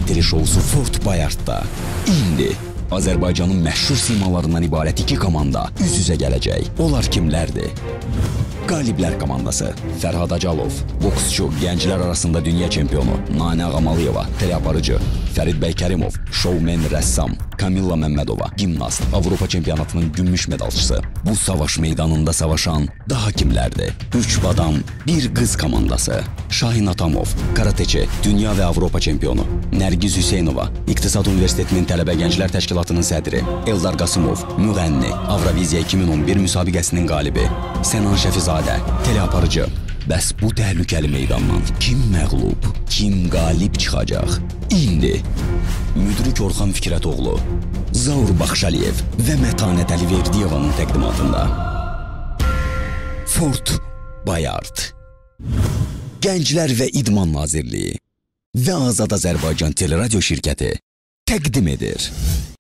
Tele şousu Fort Bayardda. İndi Azərbaycanın məşhur simalarından ibarət iki komanda üz-üzə gələcək. Onlar kimlərdir? Qaliblər komandası Fərhad Acalov, boksçu, gənclər arasında dünya çempionu Nanə Ağamalıyeva, teleaparıcı Fərid Bəy Kərimov, şovmen, rəssam Kamilla Məmmədova, gimnast, Avropa çempionatının gümüş medalçısı. Bu savaş meydanında savaşan daha kimlərdir? 3 badam, bir qız komandası Şahin Atamov, karateçi, dünya və Avropa çempionu Nərgiz Hüseynova, İqtisad Universitetinin tələbə gənclər təşkilatının sədri Eldar Qasımov, müğənni, Avroviziya 2011 müsabiqəsinin qalibi Sənan Şəfizadə, teleaparıcı. Bəs bu təhlükəli meydandan kim məğlub, kim qalib çıxacaq? İndi Müdrik Orxan Fikrətoğlu, Zaur Baxşaliyev və Mətanət Əliverdiyevanın təqdimatında Fort Bayard, Gənclər və İdman Nazirliyi və Azad Azərbaycan Teleradio şirkəti təqdim edir.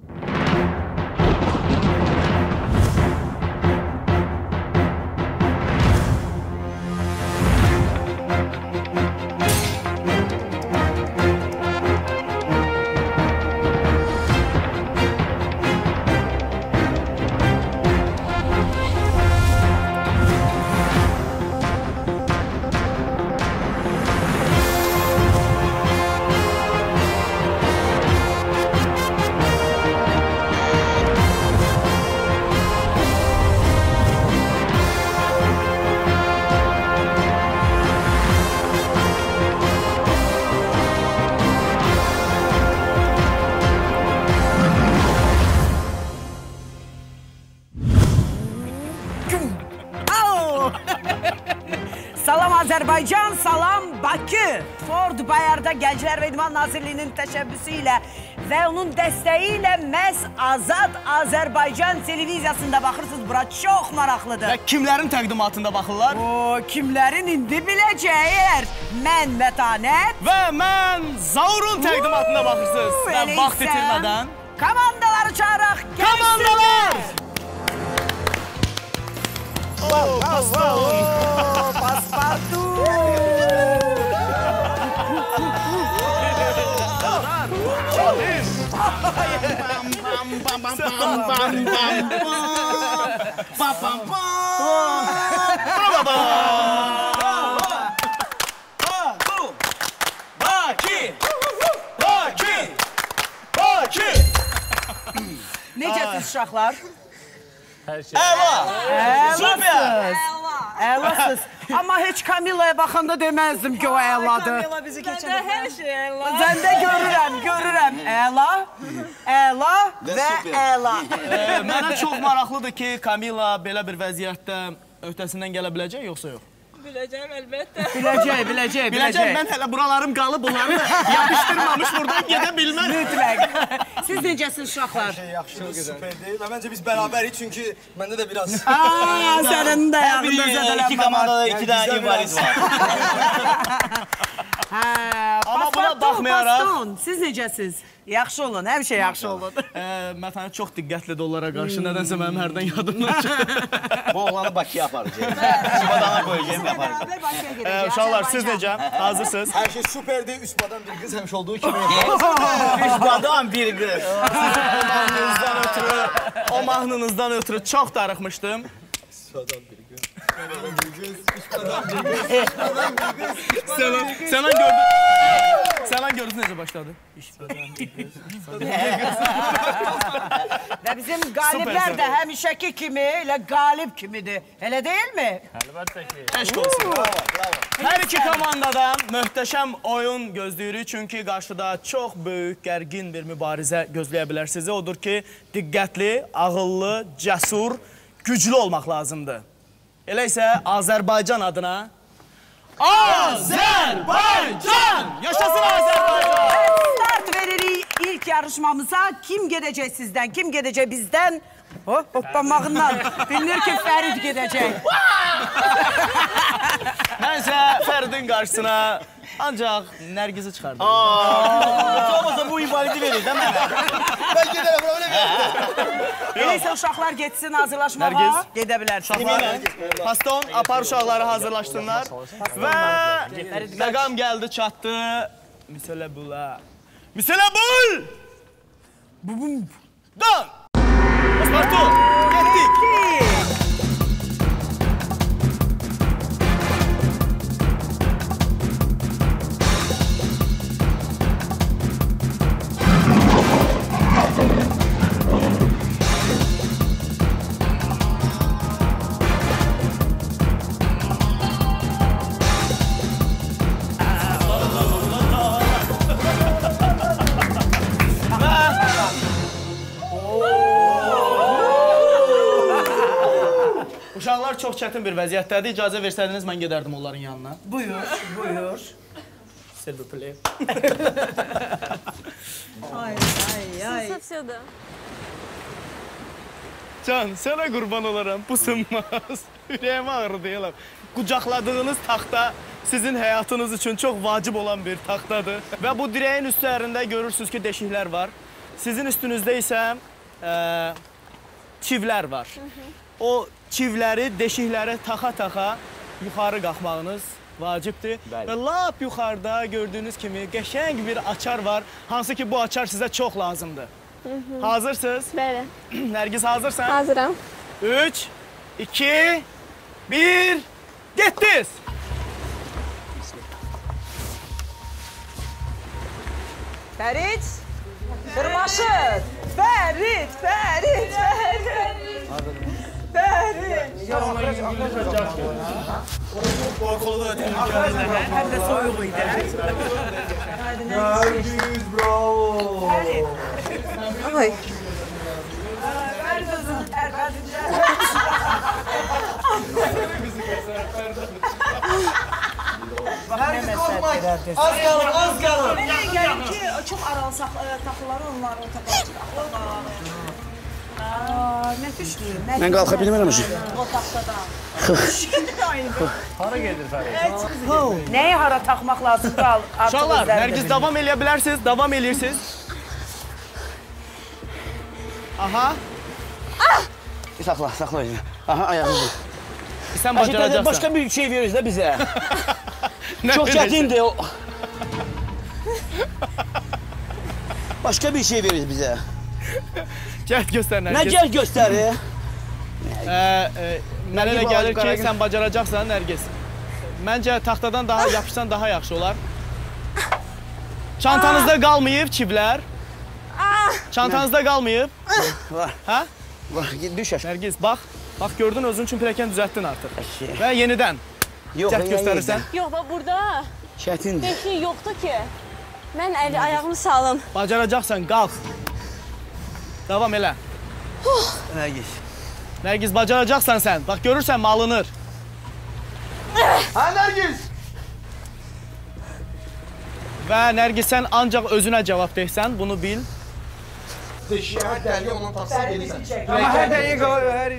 Salam Azərbaycan, salam Bakı. Fort Bayardda Gənclər və İdman Nazirliyinin təşəbbüsü ilə və onun dəstəyi ilə məhz Azad Azərbaycan televiziyasında baxırsınız. Bura çox maraqlıdır. Və kimlərin təqdimatında baxırlar? Kimlərin indi biləcəklər. Mən Mətanət və mən Zaurun təqdimatında baxırsınız. Və vaxt itirmədən komandaları çağıraq. Komandalar! Paspartu! Necəsiz uşaqlar? Əla! Əlasız! Əlasız! Amma heç Kamillaya baxanda deməzdim ki, o əladır. Kamilla bizi keçəndə hər şey əla. Zəndə görürəm. Əla, əla və əla. Mənə çox maraqlıdır ki, Kamilla belə bir vəziyyətdə öhdəsindən gələ biləcək, yoxsa yox? Biləcəm, əlbəttə. Biləcək. Mən hələ buralarım qalıb, bunları yapışdırmamış buradan gedə bilməm. Mütləq. Siz necəsiniz uşaqlar? Hər şey yaxşı, süperdir. Və məncə biz bərabərik, çünki məndə də biraz... Sənin də ayağında zədələnmə var. İki komandada iki dənə invalid var. Amma buna baxmayaraq... Siz necəsiz? Yaxşı olun, həmişə yaxşı olun. Mətanət çox diqqətlidir onlara qarşı, nədənsə mənim hərdən yadımdan çıxır. Bu oğlanı Bakıya aparacaq. Çibadana qoyacaq, aparacaq. Uşaqlar, siz necə? Hazırsınız? Hər şey süperdir, üç badan bir qız həmişə olduğu kimi. Üç badan bir qız. O mahnınızdan ötürü çox darıxmışdım. Üç badan bir qız. Sənan gördünüz necə başladı? Və bizim qaliblər də həmişəki kimi, elə qalib kimidir. Elə deyilmi? Əlbəttə ki. Eşq olsun. Hər iki komandadan möhtəşəm oyun gözləyirik. Çünki qarşıda çox böyük, gərgin bir mübarizə gözləyə bilər sizi. Odur ki, diqqətli, ağıllı, cəsur, güclü olmaq lazımdır. Elə isə Azərbaycan adına Azərbaycan! Yaşasın Azərbaycan! Start veririk ilk yarışmamıza. Kim gedəcək sizdən, kim gedəcək bizdən? Hoppanmağından bilinir ki, Fərid gedəcək. Mənsə Fəridin qarşısına ancaq Nərgizi çıxardım. Olmasa bu invalidi verir, də mənə. Mən gedərəm, bura öyle verir. Elə isə uşaqlar getsin hazırlaşmağa. Nərgiz. Gedə bilərsiniz. Paston, apar uşaqları hazırlaşsınlar. Və məqam gəldi, çatdı. Misələ bula. Misele bul! Bum. Dan! Paspartu! Getdik! Uşaqlar çox çətin bir vəziyyətdədir. İcazə versəydiniz, mən gedərdim onların yanına. Buyur. Silvüplü. Ay. Все, да. Can, sənə qurban olaram, bu sınmaz. Ürəyim ağrı deyiləm. Qucaqladığınız taxta sizin həyatınız üçün çox vacib olan bir taxtadır. Və bu dirəyin üstlərində görürsünüz ki, deşiklər var. Sizin üstünüzdə isə çivlər var. O çivləri, deşikləri taxa-taxa yuxarı qalxmağınız vacibdir. Və lap yuxarıda gördüyünüz kimi qəşəng bir açar var. Hansı ki, bu açar sizə çox lazımdır. Hazırsınız? Bəli. Nərgiz, hazırsan? Hazıram. 3, 2, 1, getdiniz! Fərid! Dırmaşır! Fərid! Həm də soyuq idi. Nərgiz, bravo! Ay. Fərid özün tərpədində. Nərgiz, qorxmayın. Az qalır. Mənə gəlir ki, çox aralı taxıları onlar o taxılar. Nə düşdü? Mən qalxa bilmirəm ki. O taxtadan. Hara gedir Fərid? Nəyi hara taxmaq lazımdır? Uşaqlar, Nərgiz davam eləyə bilərsiniz, davam eləyirsiniz. Aha. Saxla özünü. Aha, ayağını. Sən bacaracaqsan. Başqa bir şey verir də bizə. Çox çətindir o. Başqa bir şey verir bizə. Gəl göstər Nə Nərgiz. gəl göstərir? Mənə elə gəlir ki, sən bacaracaqsan Nərgiz. Məncə taxtadan daha yapışsan daha yaxşı olar. Çantanızda qalmayıb çivlər. Çantanızda qalmayıb. Var. Hə? Düş aşağı. Nərgiz, bax. Bax, gördün, özün üçün pilləkən düzəltdin artıq. Və yenidən. Yox, Cəhd göstərirsən. Yox, bax burada çətindir. beşik yoxdur ki. Mən ayağımı salım. Bacaracaqsan, qalx. Davam elə. Nərgiz. Nərgiz, bacaracaqsan sən. Bax, görürsən, alınır. Hə, Nərgiz! Və Nərgiz, sən ancaq özünə cavab deysən, bunu bil. Deşiyə hər dəliyə ondan taxsın gelirsən. Amma hər dəqiqə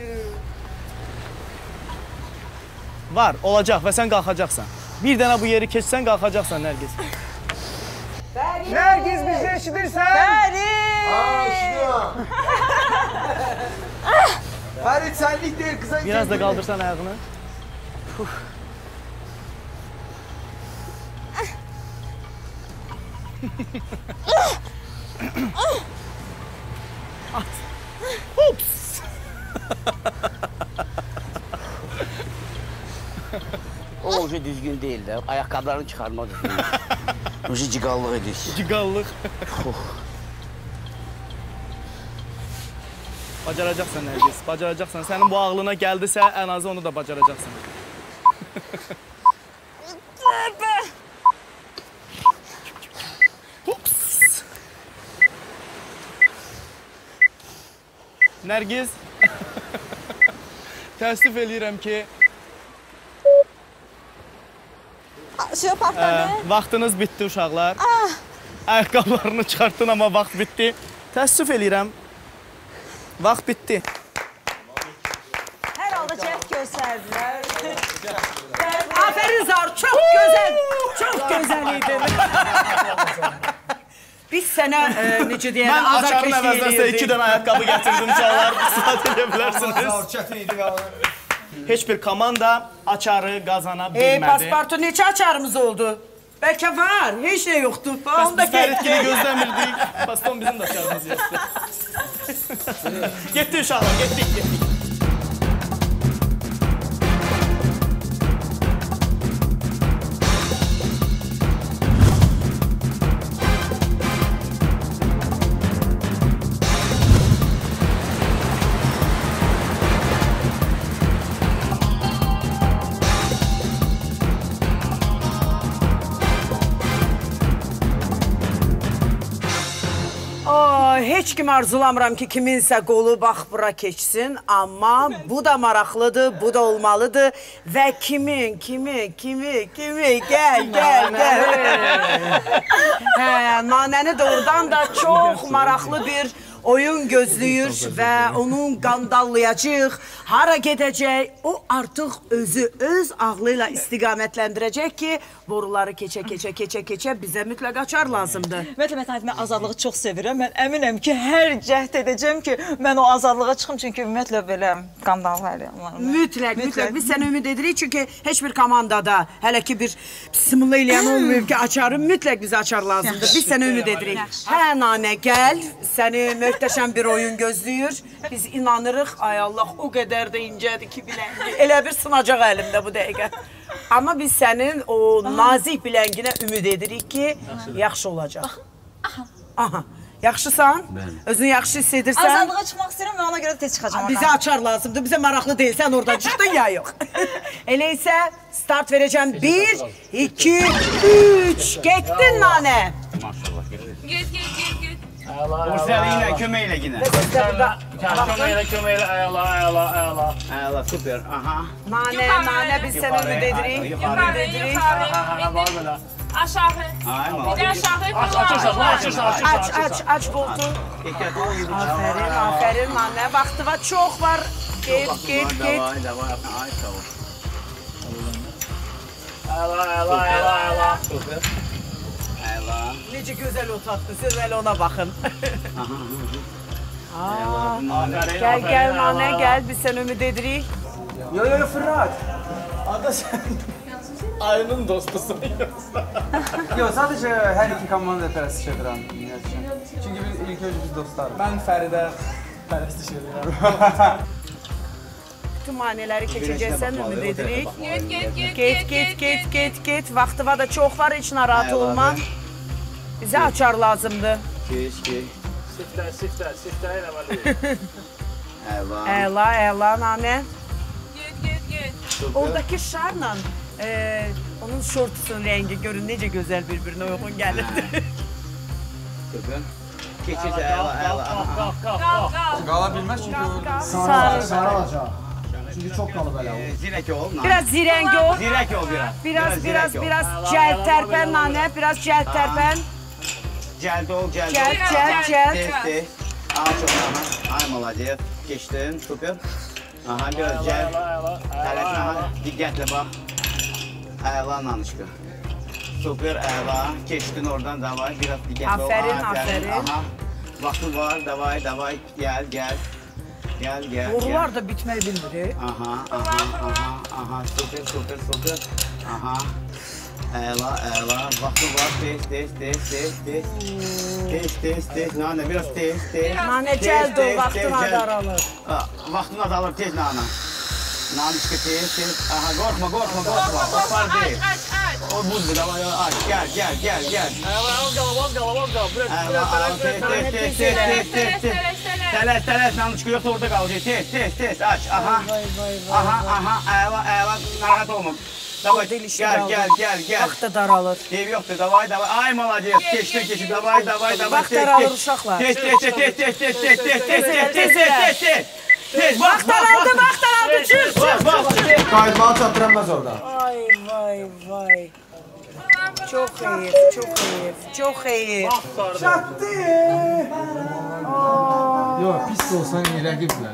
Var, olacaq və sən qalxacaqsan. Bir dənə bu yeri keçsən, qalxacaqsan Nərgiz. Nərgiz bizi eşidirsən? Eşidirəm. Fərid, sənlik deyil, qıza Biraz da qaldırsan ayağını. At. Ups. O oje düzgün deyil də. Ayaqqabılarını çıxarmaq düzgün. Oje ciqallıq edir. Ciqallıq. Bacaracaqsan Nərgiz, bacaracaqsan. Sənin bu ağlına gəldisə, ən azı onu da bacaracaqsan. Ups. Nərgiz, təəssüf eləyirəm ki, Şey partladı. vaxtınız bitdi uşaqlar. Ayaqqabılarını çıxartdın, amma vaxt bitdi. Təəssüf eləyirəm. Vaxt bitdi. Hər halda cəhd göstərdilər. Aferin Zar, çox gözəl. Çox gözəl idi. Biz sənə necə deyək, Mən azar açarın əvəzinə sizə 2 dənə ayaqqabı gətirdim uşaqlar. İstifadə edə bilərsiniz. Çətin idi qalır. Heç bir komanda açarı qazana bilmədi. Paspartu neçə açarımız oldu? Bəlkə var, heç nə yoxdur. Bəs biz Fərid kimi gözləmirdik. Baston bizim də açarımız yoxdur. Getdik uşaqlar, getdik. Heç kim arzulamıram ki, kiminsə qolu bax bura keçsin, amma bu da maraqlıdır, bu da olmalıdır və kimi, gəl. Nanəni doğrudan da çox maraqlı bir oyun gözləyir və onun qandallayacaq, hara gedəcək, o artıq özü öz ağlı ilə istiqamətləndirəcək ki, boruları keçə bizə mütləq açar lazımdır. Mən azadlığı çox sevirəm. Mən əminəm ki, hər cəhd edəcəm ki, mən o azadlığa çıxım, çünki ümumiyyətlə belə qandallar. Mütləq. Biz səni ümid edirik, çünki heç bir komandada hələ ki bir simula eləyən olmayıb ki, açarım, mütləq bizə açar lazımdır. Biz səni ümid edirik. Hə, Nanə, gəl, səni möhtəşəm bir oyun gözləyir. Biz inanırıq, ay Allah, o qədər də incədir ki, biləngi. Elə bir sınacaq əlimdə bu dəqiqə. Amma biz sənin o nazik bilənginə ümid edirik ki, yaxşı olacaq. Aha. Yaxşısan? Özünü yaxşı hiss edirsən? Azadlığa çıxmaq istəyirəm və ona görə tez çıxacam. Bizə açar lazımdır, bizə maraqlı deyil, sən oradan çıxdın ya yox. Elə isə start verəcəm. 1, 2, 3, getdin Nanə. Get. Ursəli kömək ilə yine. Kömək ilə, ayala, süper, aha. Nanə, biz sənə ümid edirik. Yukarı. Aşağı. Bir de aşağı. Aç koltuğu. Aferin Nanə. Vaxtı var, çox var. Get. Ayala. Necə gözəl otaqdır, siz elə ona baxın. Gəl Nanə, gəl, biz səni ümid edirik. Yo, Fırat. Ada sen ayının dostusun yoksa. Yok, sadece her iki komanda pərəstiş edirəm. Çünki ilk önce biz dostlarız. Ben Fəridə pərəstiş edirəm. Bütün manələri keçəcəksən, ümid edirik. Get. Vaxtı var da çox var, heç narahat olma. Bizə açar lazımdır. Keşke. Siftə ilə var. Əla, Nanə. Get. Oradakı şarla onun şortusunun rəngi görün, necə gözəl bir-birinə uyğun gəlirdi. Süper. Keçir, ayala. Qalq. Qala bilməz çünki Sarı alacaq. Çünki çox qalıb elə o. Zirək ol. Biraz zirəng ol. Zirək ol biraz. Biraz cəld tərpən Nanə, biraz cəld tərpən. Cəld ol. Cəld. Tez. Aç onu. Ay maladiyev. Keçdin. Süper. Aha, biraz cəld. Tərəflə, diqqətlə bax. Ayala nanışqı. Süper, ayala. Keçdin oradan, davay. Biraz diqqətlə ol. Aferin. Aha. Vaxtı var, davay. Gəl. Borular da bitmək bilmir. Aha. Süper. Aha. Əla. Vaxtı var, tez. Nanə, biraz tez. Nanə, cəld ol, vaxtın azalır. Vaxtın azalır, tez Nanə. Nanışqı tez. Aha, qorxma. Qopar deyil. O buzdur, aç, gəl. Az qalıb. Tələs, nanışqı yoxsa orada qalacaq. Tez, aç. Aha. Əla, narahat olma. Davay, gəl. Vaxt da daralır. Ev yoxdur, davay. Ay, malacaq, keçdir, davay. Vaxt daralır, uşaqlar. Tez. Vaxt daraldı, çür. Qayıtmağı çatdıramaz orada. Ay, vay. Çox heyif. Çatdı. Yok, pis olsan rəqiblər.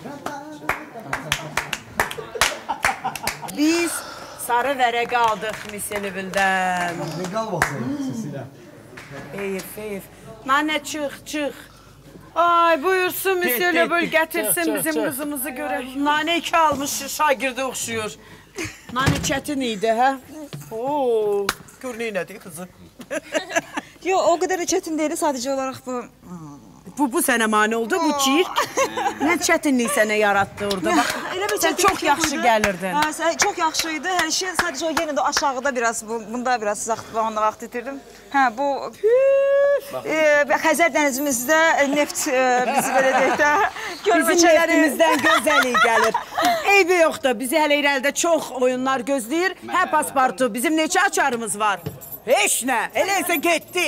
Biz sarı vərəqə aldıq Miselivüldən. Legal basın sesiyle. Heyif. Nanə, çıx. Ay, buyursun Miselivül, gətirsin bizim qızımızı görək. Nanə 2 almış, şagirdə oxşuyur. Nanə çətin idi, hə? Gör neynədir qızım? Yox, o qədər də çətin deyil, sadəcə olaraq bu... Bu sənə mane oldu, bu cirk. Nə çətinlik sənə yaratdı orada? Sən çox yaxşı gəlirdin. Çox yaxşı idi, hər şey sadəcə o yenə də aşağıda biraz, bunda biraz vaxt itirdim. Hə, bu... Xəzər dənizimizdə neft bizi belə deyək də, bizim neftimizdən gözəlik gəlir. Eybi yoxdur, bizi hələ irəlidə çox oyunlar gözləyir. Hə, Paspartu, bizim neçə açarımız var? Heç nə, elə isə getdi.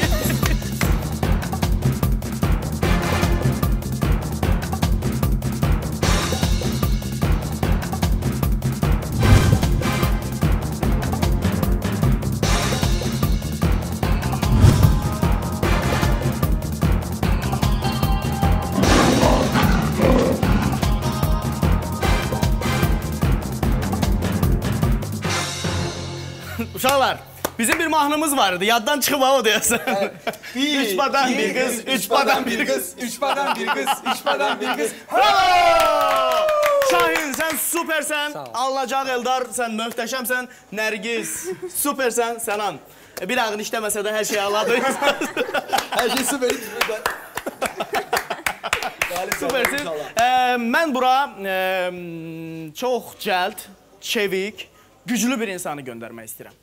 Uşaqlar, bizim bir mahnımız vardı, yaddan çıxıb o deyəsən. Üç badan bir qız, üç badan bir qız, üç badan bir qız, üç badan bir qız. Bravo! Şahin, sən süpersən, Allacaq Eldar, sən möhtəşəmsən, Nərgiz, süpersən, Sənan. Bir ağın işləməsə də hər şey aladı. Hər şey süper. Süpersin. Mən bura çox cəld, çevik, güclü bir insanı göndərmək istəyirəm.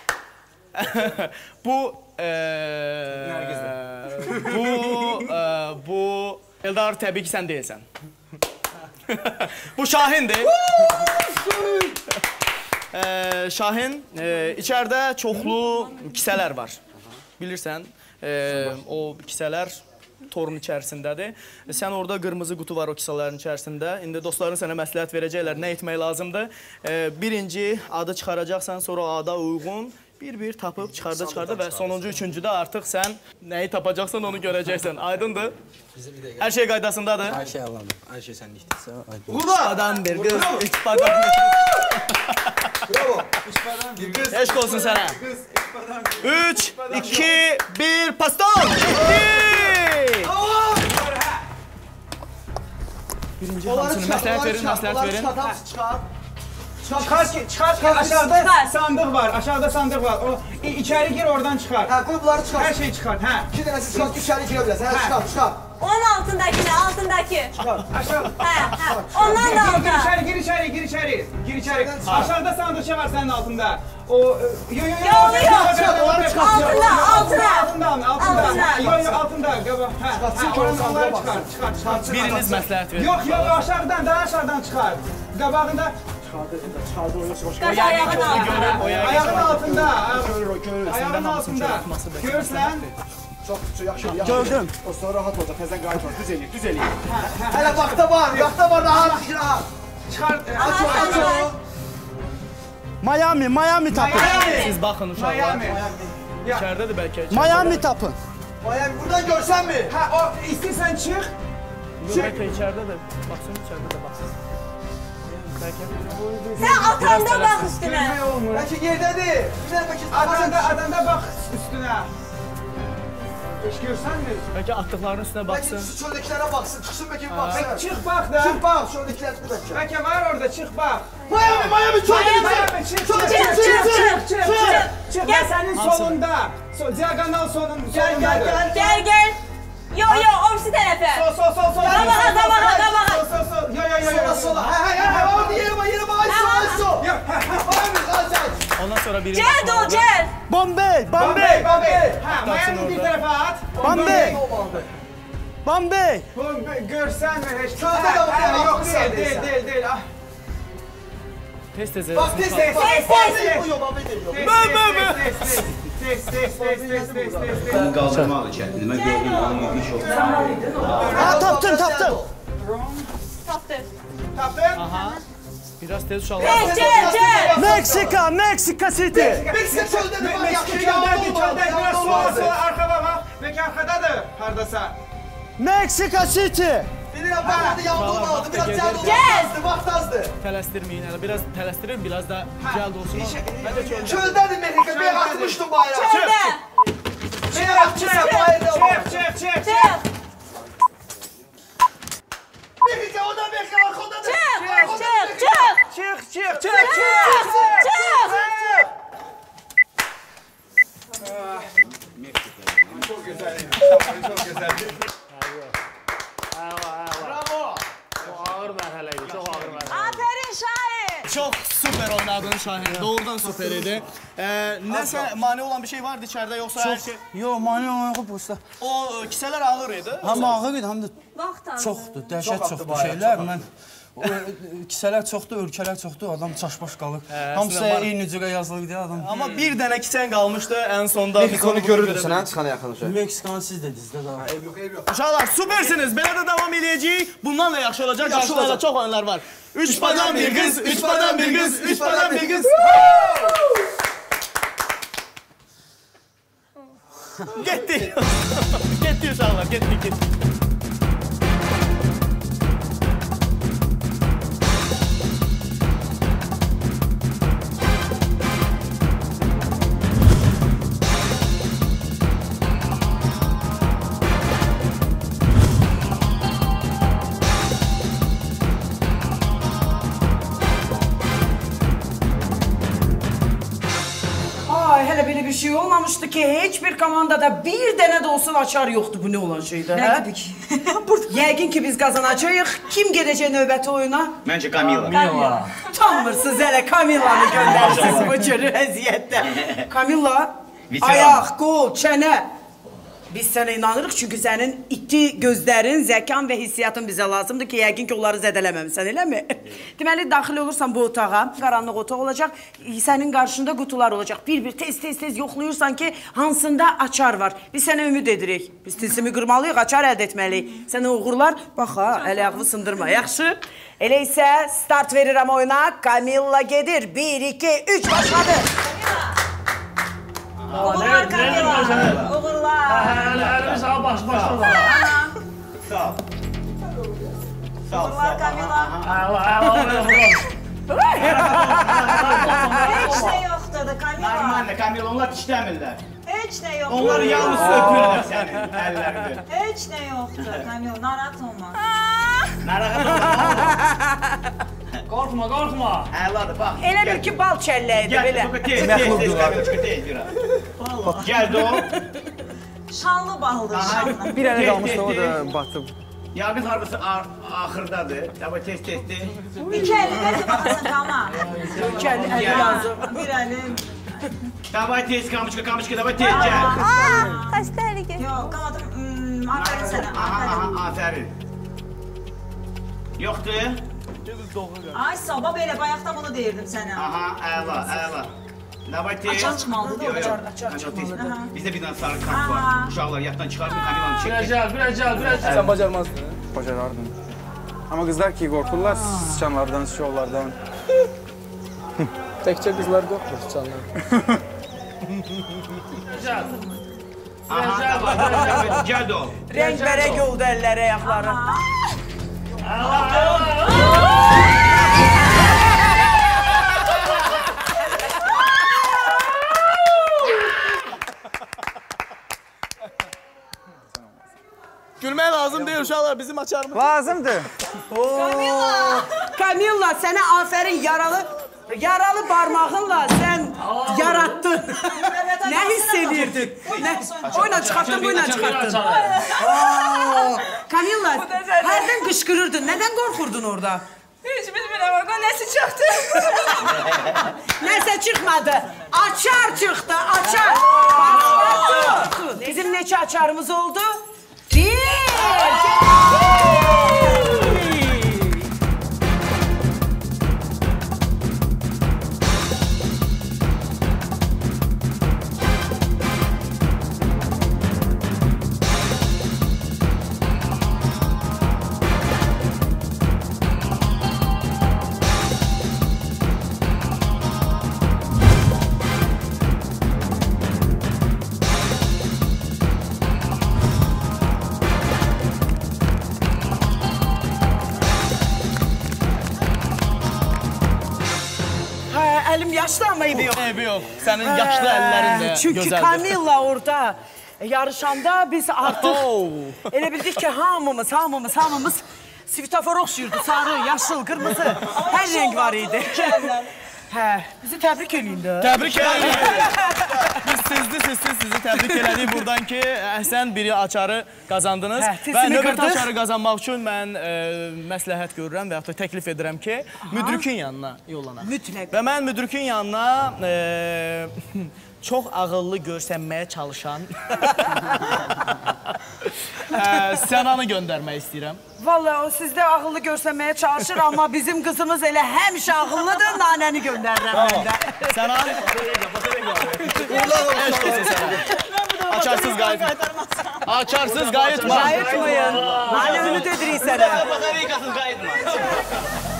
Bu Eldar təbii ki sən deyilsən. Bu Şahindir. Şahin, içəridə çoxlu kisələr var. Bilirsən, o kisələr torun içərisindədir. Sən orada qırmızı qutu var o kisələrin içərisində. İndi dostların sənə məsləhət verəcəklər, nə etmək lazımdır. Birinci adı çıxaracaqsan, sonra ada uyğun bir tapıb çıxarda və sonuncu, üçüncüdə artıq sən nəyi tapacaqsan onu görəcəksən. Aydındır? Hər şey qaydasındadır? Hər şey Allah'ım, hər şey sənlikdirsə. Üç badan bir qız, üç badan bir qız. Bravo, üç badan bir qız. Eşq olsun sənə. 3, 2, 1, paston! Getdi! Birinci hamısını məsləhət verin. Çıxar, aşağıda sandıq var, O, içəri gir, oradan çıxar. Hə, qoy bunları çıxar. Hər şey çıxar, hə. İki dənəsi çıxar, içəri girə biləsən, hə, çıxar. Onun altındakı. Aşağı. Hə, ondan da alta. Gir içəri. Aşağıda sandıqça var sənin altında. O, Yok. Altında. Çıxar. Biriniz məsləhət verin. Yox, aşağıdan, daha aşağıdan çıxar. Qabağında. Ayağın altında. Ayağın altında. Görürsən? Çox yaxşı. Gördüm. O sonra rahat olacaq, təzən qayıt var, düz eləyir. Hələ vaxta var, rahat çıxar. Aç o. Miami tapın. Siz baxın uşaqlar. İçəridədir bəlkə. Miami tapın. Miami, buradan görsənmi? Hə, o, istəyirsən çıx. Bəlkə içəridədir. Baxsın, içəridə də baxsın. Sen atanda bak üstüne. Bəlkə yerdədir. Adanda bax üstünə. Heç görsənmi? Bəlkə atdıqlarının üstünə baxsın. Bəlkə şördəkilərə baxsın, çıxsın bəlkə bir baxsın. Çıx bax da. Çıx bax, şördəkilər çıxır bəlkə. Bəlkə var orada, çıx bax. Miami, çıx. Gel sənin solunda. Diagonal solunda. Gel. Yo, o birisi tərəfə. Sol. Qabağa. Yo. Sola. Hə, orada yeri var. Ay, sol. Miami, qaçaq. Ondan sonra biri... Gel. Bombay. Hə, Miami bir tərəfə at. Bombay. Görsən mi heç? Yox, deyil. Tez. Bax, tez. Mən qaldırmaq da çətindir. Mən gördüm, onun yükü çox. Tapdın. Tapdın? Aha. Biraz tez uşaqlar. Gel. Meksika City. Meksika çöldədir, bax, yaxşı Çöldə biraz sola, arxa baxa. Bəlkə arxadadır, haradasa. Meksika City. Bilirəm, bax, orada yanında olmalıdır, biraz cəld olmalıdır. Vaxt azdır. Tələsdirməyin, hələ biraz tələsdirin, biraz da cəld olsun. Çöldədir Meksika, bir atmışdım bayrağı. Çöldə. Çıx, bayrağı. Çıx. Meksika, o da Meksika, arxadadır. Çıx. Çıx. Çok güzel. Çok güzel. Bravo. Çok ağır mərhələydi, çok ağır mərhələydi. Aferin Şahin. Çok süper oynadın Şahin, doğrudan süper idi. Nəsə mane olan bir şey vardı içeride yoksa her şey? Yox, mane olan yox bu usta. O kisələr ağır idi. Həm ağır idi, həm də çoxdur, dəhşət çoxdur şeylər. Mən kisələr çoxdur, ölkələr çoxdur, adam çaşbaş qalır. Hamısı eyni cürə yazılır deyə adam. Amma bir dənə kisən qalmışdı en sonda. Meksikonu görürdün sən, çıxana yaxın uşaq. Meksikanı siz dediniz də daha. Eyb yox. Uşaqlar süpersiniz, belə də davam edəcəyik. Bundan da yaxşı olacaq, qarşılarda çox oyunlar var. 3 badan bir qız, 3 badan bir qız, 3 badan bir qız. Getdi. Getdi uşaqlar, getdi. Hələ belə bir şey olmamışdı ki, heç bir komandada bir dənə də olsun açar yoxdur. Bu nə olan şeydir, hə? Nə gibi ki? Yəqin ki, biz qazanacağıq. Kim gedəcək növbəti oyuna? Məncə Kamilla. Tanmırsınız hələ Kamillanı göndərsiniz bu cür vəziyyətdə. Kamilla, ayaq, qol, çənə. Biz sənə inanırıq çünki sənin iti gözlərin, zəkan və hissiyyatın bizə lazımdır ki, yəqin ki, onları zədələməmsən, eləmi? Deməli, daxil olursan bu otağa, qaranlıq otaq olacaq, sənin qarşında qutular olacaq. Bir-bir tez yoxlayırsan ki, hansında açar var. Biz sənə ümid edirik. Biz tilsimi qırmalıyıq, açar əldə etməliyik. Sənə uğurlar, bax ha, əl-ayağını sındırma, yaxşı? Elə isə start verirəm oyuna, Kamilla gedir. 1, 2, 3, başladı. Uğurlar Kamilla. Uğurlar. Əlimi sağa başlayalım. Sağ ol. Sağ ol. Uğurlar Kamilla. Heç nə yoxdur da Kamilla. Normaldir Kamilla, onlar dişləmirlər. Heç nə yoxdur. Onlar yalnız öpürlər sənin əllərini. Heç nə yoxdur Kamilla, narahat olma. Narahat olma. Qorxma, qorxma. Əladır, bax. Elə bil ki, bal çəlləydi, belə. Gəldi o. Şanlı baldır, şanlı. Bir ələ qalmışdı, o da batıb. Yağız harbisi axırdadır. Dəbə tez-tezdir. İki əli qəti baxasın qama. İki əli lazım. Bir əli. Davay tez, kamışka, davay tez, gəl. Xəstəlik. Yox, qamadım, aferin sənə, aferin. Aferin. Yoxdur. Ay sabah belə, bayaqda bunu deyirdim sənə. Aha, əla. Davay tez. Açar çıxmalıdır da, açar çıxmalıdır. Bizdə bir dənə sarı kart var. Uşaqlar yaddan çıxartın, Kamillanı çəkdir. Biraz. Sən bacarmazdın. Bacarardın. Amma qızlar ki, qorxurlar sıçanlardan, şovlardan. Təkcə qızlar qorxur sıçanlar. Aha, gəldi o. Rəng-bərək oldu əlləri, ayaqları. Gülmək lazım deyil uşaqlar, bizim açarımız. Lazımdır. Kamilla, sənə afərin yaralı barmağınla sən yarattın. Nə hiss edirdin? Oyla çıxartdın, buyla çıxartdın. Kamilla, hərdən qışqırırdın, nədən qorxurdun orada? Heç bilmirəm, orada nəsə çıxdı. Nəsə çıxmadı, açar çıxdı, açar. Bizim neçə açarımız oldu? Əlim yaşlı ama eybi yox. Eybi yox. Sənin yaşlı əllərin də gözəldir. Çünki Kamilla orada yarışanda biz artıq elə bildik ki, hamımız svetofor oxşuyurdu. Sarı, yaşıl, qırmızı, hər renk var idi. Hə, bizi təbrik eləyin də. Təbrik elədik. Biz sizi təbrik elədik buradan ki, əhsən biri açarı qazandınız. Və növbəti açarı qazanmaq üçün mən məsləhət görürəm və yaxud da təklif edirəm ki, müdrikin yanına yollanaq. Mütləq. Və mən müdrikin yanına çox ağıllı görsənməyə çalışan Sənanı göndərmək istəyirəm. Vallahi o sizdə ağıllı görsənməyə çalışır, amma bizim qızımız elə həmişə ağıllıdır, nanəni göndərirəm mən də. Sənan. Açarsız qayıtma. Açarsız qayıtma. Qayıtmayın. Nanə ümid edirik sənə. Batarikasız qayıtma.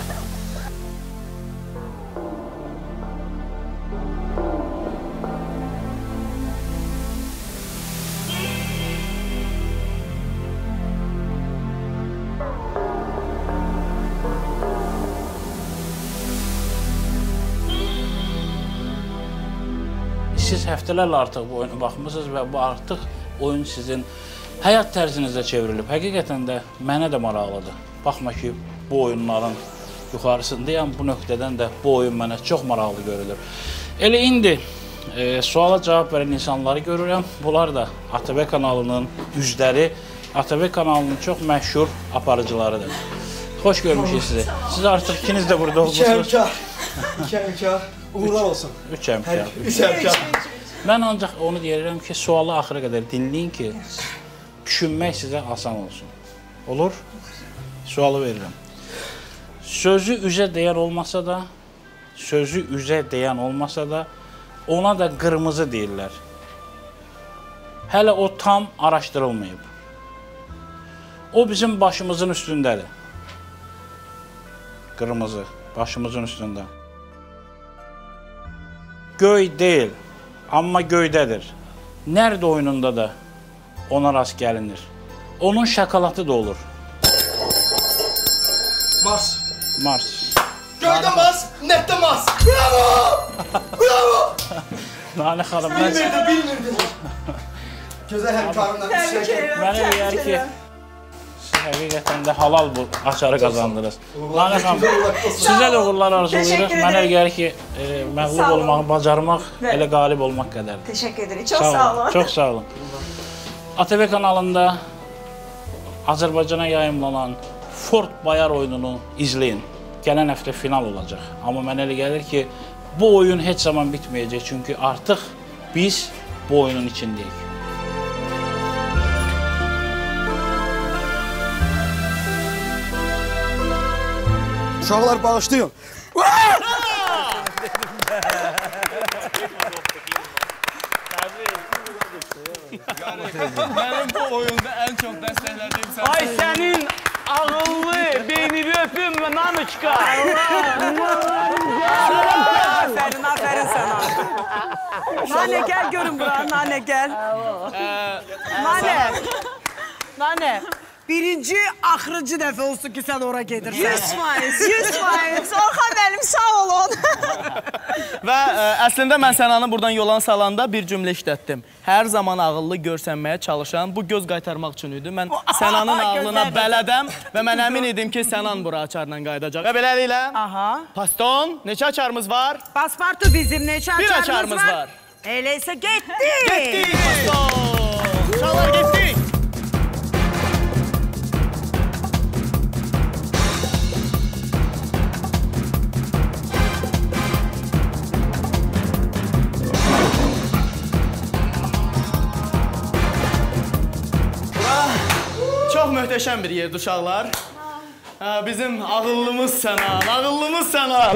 Siz həftələrlə artıq bu oyuna baxmısınız və bu artıq oyun sizin həyat tərzinizə çevrilib. Həqiqətən də mənə də maraqlıdır. Baxma ki, bu oyunların yuxarısındayam, bu nöqtədən də bu oyun mənə çox maraqlı görülür. Elə indi suala cavab verən insanları görürəm. Bunlar da ATV kanalının üzləri, ATV kanalının çox məşhur aparıcılarıdır. Xoş görmüşük sizi. Siz artıq ikiniz də burada olmuşsunuz. İki əmkar. Uğurlar olsun. Üç əmkar. Üç əmkar. Mən ancaq onu deyirəm ki, sualı axıra qədər dinləyin ki, düşünmək sizə asan olsun. Olur? Sualı verirəm. Sözü üzə deyən olmasa da, ona da qırmızı deyirlər. Hələ o tam araşdırılmayıb. O bizim başımızın üstündədir. Qırmızı, başımızın üstündə. Göy deyil, amma göydədir. Nərdə oyununda da ona rast gəlinir. Onun şokolatı da olur. Mars. Mars. Göydə Mars, nətdə Mars. Bravo! Bravo! Nanə xanım, bilmirdi. Gözəl həmkarımla mənə deyər ki, siz həqiqətən də halal bu açarı qazandınız. Nanə xanım, sizə də uğurlar arzulayırıq. Mənə deyər ki, məğlub olmağı bacarmaq, elə qalib olmaq qədərdir. Təşəkkür edirik. Çox sağ olun. Çox sağ olun. ATV kanalında Azərbaycana yayımlanan Ford Bayar oyununu izləyin. Gələn həftə final olacaq. Amma mənə elə gəlir ki, bu oyun heç zaman bitməyəcək. Çünki artıq biz bu oyunun içindəyik. Uşaqlar bağışlayın. Mənim bu oyunda ən çox dəstəklədiyim sən. Ay sənin ağıllı, beynini öpüm və nanuçka. Aferin sana. Nane gel görün bura, Nane gel. Nane. Birinci, axırıncı dəfə olsun ki, sən ora gedirsən. 100%. Orxan müəllim, sağ olun. Və əslində mən Sənanı buradan yolan salanda bir cümlə işlətdim. Hər zaman ağıllı görsənməyə çalışan, bu göz qaytarmaq üçün idi. Mən Sənanın ağlına bələdəm və mən əmin idim ki, Sənan bura açarla qayıdacaq. Və beləliklə, Paston, neçə açarımız var? Paspartu bizim neçə Bir açarımız açarımız var. Elə isə getdik. Getdik, Paston. Uşaqlar getdik. Çox möhtəşəm bir yerdir uşaqlar. Bizim ağıllımız Sənan.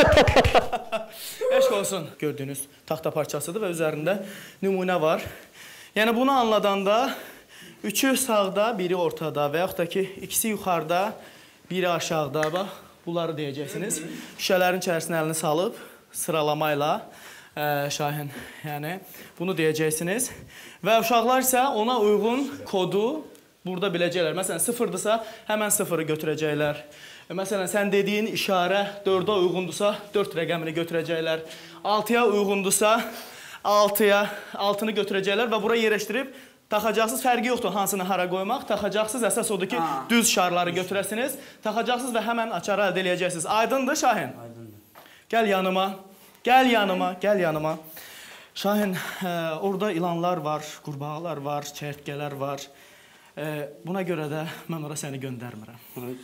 Eşq olsun. Gördüyünüz taxta parçasıdır və üzərində nümunə var. Yəni bunu anladanda üçü sağda, biri ortada və yaxud da ki, ikisi yuxarıda, biri aşağıda. Bax, bunları deyəcəksiniz. Şüşələrin içərisinə əlini salıb sıralamayla Şahin, yəni bunu deyəcəksiniz. Və uşaqlar isə ona uyğun kodu burada biləcəklər. Məsələn, 0-dırsa, həmən 0-ı götürəcəklər. Məsələn, sən dediyin işarə 4-ə uyğundursa, 4 rəqəmini götürəcəklər. 6-ya uyğundursa, 6-nı götürəcəklər və bura yerləşdirib taxacaqsınız. Fərqi yoxdur hansını hara qoymaq. Taxacaqsınız, əsas odur ki, düz şarları götürəsiniz. Taxacaqsınız və həmən açarı əldə eləyəcəksiniz. Aydındır, Şahin? Aydındır. Gəl yanıma. Gəl yanıma, gəl yanıma. Şahin, orada ilanlar var, qurbağalar var, çəyirtkələr var. Buna görə də mən ora səni göndərmirəm.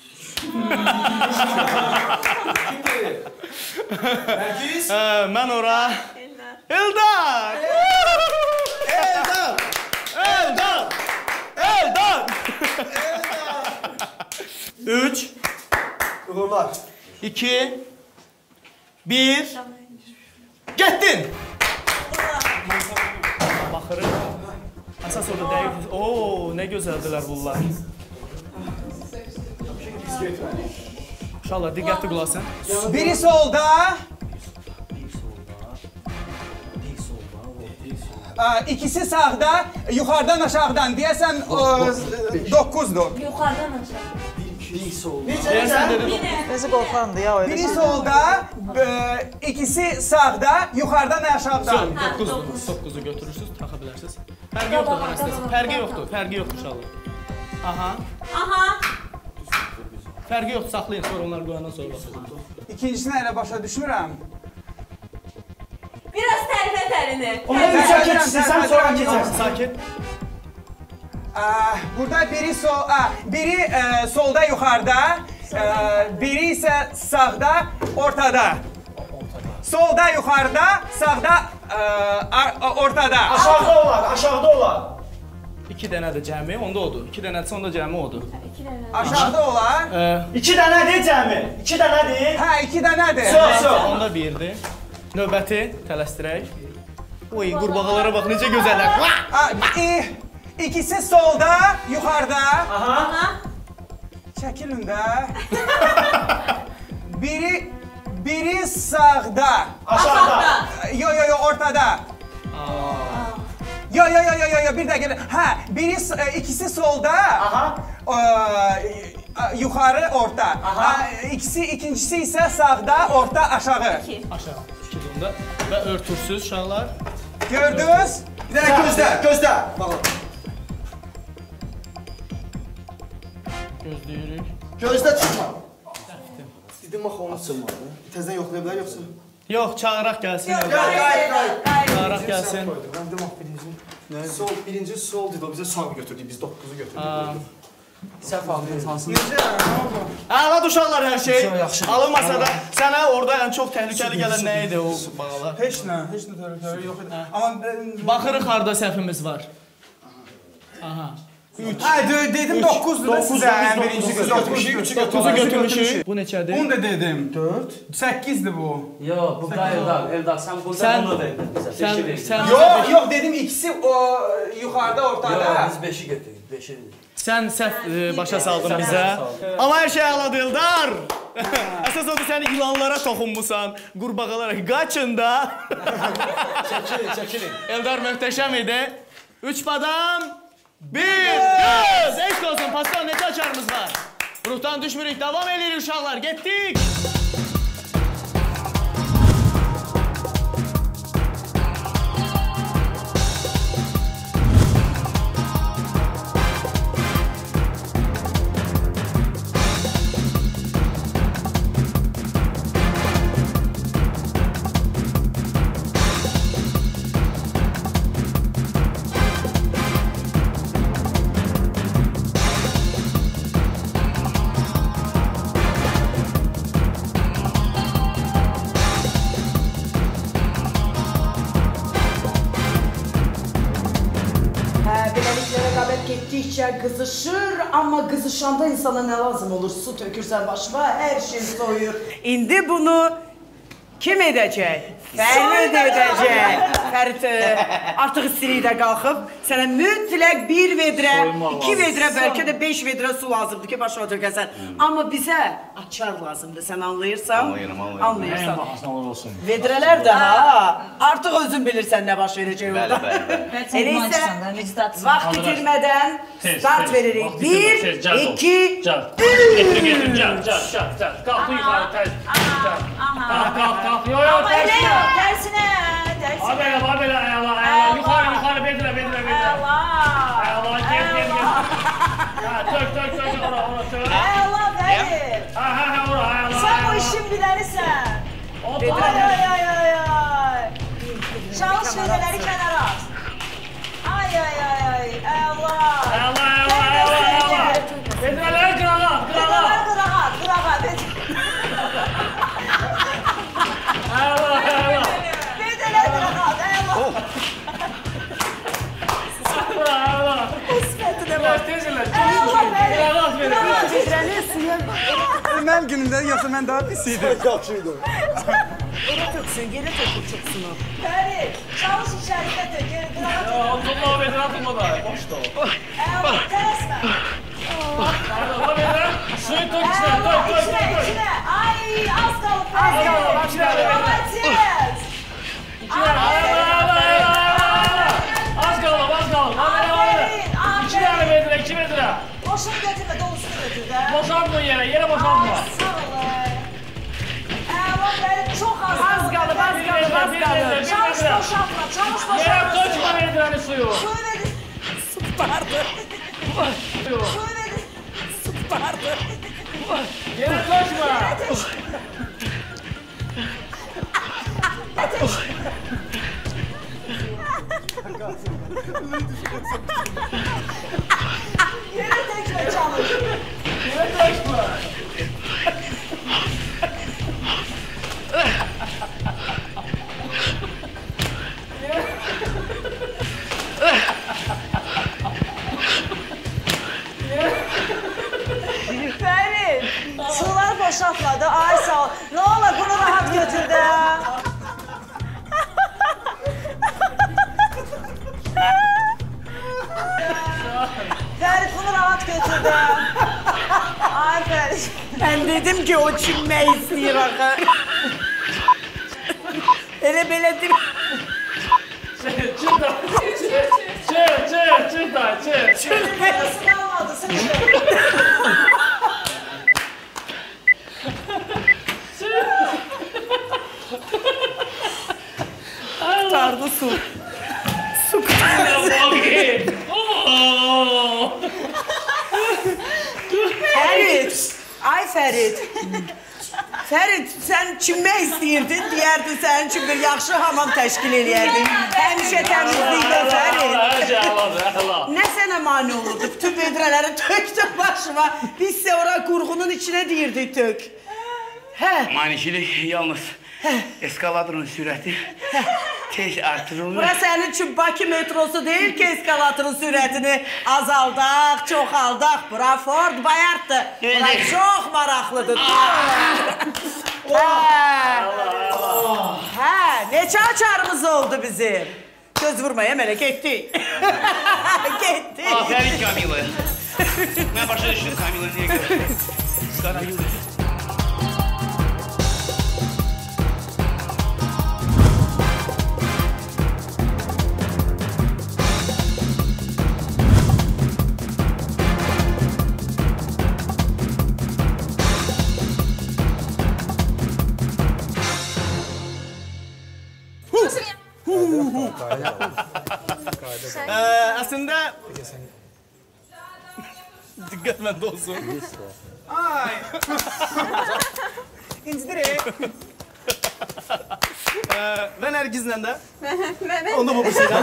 Mən ora... Eldar! Eldar! Eldar! Eldar! 3 Uğurlar. 2 1 Getdin! Baxırıq. Əsas orada dəqiq... Oo, nə gözəldilər bunlar. İnşallah, diqqətli qulaq sən. Biri solda. İkisi sağda, yuxarıdan aşağıdan. Deyəsən 9'dur. Yuxarıdan aşağı. Bizi qorxandı ya öyle. Biri solda, ikisi sağda, yuxarıdan aşağıdan. 9'u götürürsünüz, taxa bilərsiniz. Fərqi yoxdur, fərqi yoxdur, fərqi yoxdur inşallah. Aha. Aha. Fərqi yoxdur, saxlayın, sonra onlar qoyandan sonra baxın. İkincisini elə başa düşmürəm. Biraz tərifə tərini. Onu üçə keçsin, sonra keçərsin. Sakit. Burada biri solda yuxarıda, biri isə sağda, ortada. Solda yuxarıda, sağda, ortada. Aşağıda olar, aşağıda olar. 2 dənədir cəmi, onda odur. 2 dənədirsə, onda cəmi odur. Aşağıda olar. 2 dənədir cəmi, 2 dənədir. Hə, 2 dənədir. Onda 1'dir. Növbəti tələsdirək. Oy, qurbağalara bax, necə gözəllər. İkisi solda, yuxarıda. Aha. Çəkilin də. Biri sağda. Aşağıda. Yo, ortada. Yo, bir dəqiqə. Hə, ikisi solda. Aha. Yuxarı, orta. İkincisi isə sağda, orta, aşağı. Aşağı, 2 onda. Və örtürsüz uşaqlar. Gördünüz? Bir dənə gözlə. Baxın. Gözləyirik. Gözlə çıxma. Dedim axı onu açılmadı. Təzdən yoxlaya bilər yoxsa? Yox, çağıraq gəlsin. Çağıraq gəlsin. Birinci sol dedi, o bizə sağ götürdük, biz 9'u götürdük. Səhv aldınız hansını? Əladır uşaqlar hər şey. Alınmasa da sənə orada ən çox təhlükəli gələn nə idi o bağlar? Heç nə təhlükəli yox idi. Amma baxırıq harda səhvimiz var. Aha. Dedim 9'dur da sizə. Birinci götürmüşük. Bu neçədir? 10 da dedim. 4. 8'dir bu. Yox, bu da Eldar, sən burada bunu dedin. Yox, dedim ikisi yuxarıda, ortada. Yox, biz 5'i getirdik, 5'i dedik. Sən səhv başa saldın bizə. Amma hər şey əladır Eldar. Əsas odur səni ilanlara toxunmusan, qurbağalara. Qaçın da. Çəkilin. Eldar möhtəşəm idi. 3 badam. 1 göz! Eşq olsun, pastan neçə açarımız var? Ruhdan düşmürük, davam edirik uşaqlar, getdik! Qızışır, amma qızışanda insana nə lazım olur? Su tökürsən başına, hər şey soyur. İndi bunu kim edəcək? Fərid edəcək. Fərid artıq istilikdə qalxıb, sənə mütləq 1 vedrə, 2 vedrə, bəlkə də 5 vedrə su lazımdır ki, başına tökəsən. Amma bizə açar lazımdır, sən anlayırsan? Anlayırsan. Vedrələr də artıq özün bilirsən nə baş verəcək orada. Elə isə vaxt itirmədən start veririk. 1, 2, 3. Qalxın yuxarı, qalx. Tərsinə. Belə, yuxarı, bedirə. Gel. Tök, ora, tök. Əla, Fərid. Ora. Sən bu işin biləlisən. Çalış vedələri kənara at. Ay. Allah. Vedələri qırağa at. Mənim günümdə yoxsa mən daha pis idim. Yaxşı idi. Ora töksün, geri tökür çoxsunu. Fərid, çalış içəridə tök, geri qırağa tök. Atılma, vedələri atılma da. Boşda o. Tələsmə. Suyu tök içine, tök. İçinə. Ay, az qalıb. Molodez. Az qalıb. İki tane vedərə, 2 vedərə. Boşunu götürmə, dolusunu götür də. Boşaltma yerə boşaltma. Sağ ol. Fərid, çox az qalıb. Çalış boşaltma. Yerə tökmə vedərəni suyu. Suyu verir. Su qutardı. Yerə tökmə. Yerə tökmə, çalış. Yerə tökmə. Fərid, suları boşaltmadı. Ay sağ ol. Nə ola, bunu rahat götür də. Fərid, bunu rahat götür də. Ay Fərid. Ben dedim ki o çinmək istəyir axı. Elə belə deyim. Çık. Yarısı qalmadı, sıçır. Qutardı su. Su qutardı. Fərid. Ay Fərid. Fərid, sən çinmək istəyirdin, deyərdin sənin üçün bir yaxşı hamam təşkil eləyərdin. Həmişə təmizlikdə Fərid. Nə sənə mani olurdu? Bütün vedrələri töktün başıma. Biz isə ora qurğunun içinə deyirdik tök. Manikilik yalnız eskaladrın sürəti tez artırılır. Bura sənin üçün Bakı metrosu deyil ki, eskalatorun sürətini azaldaq, çoxaldaq. Bura Ford Bayarddır. Bura çox maraqlıdır. Neçə açarımız oldu bizim? Göz vurmaya mənə getdik. Getdik. Afərin Kamila. Mən başa düşdüm Kamila niyə görə. Kamila. Əslində diqqət məndə olsun. Ay. İncidirək. Və Nərgizlə də. Mən. Onda bu birisindən.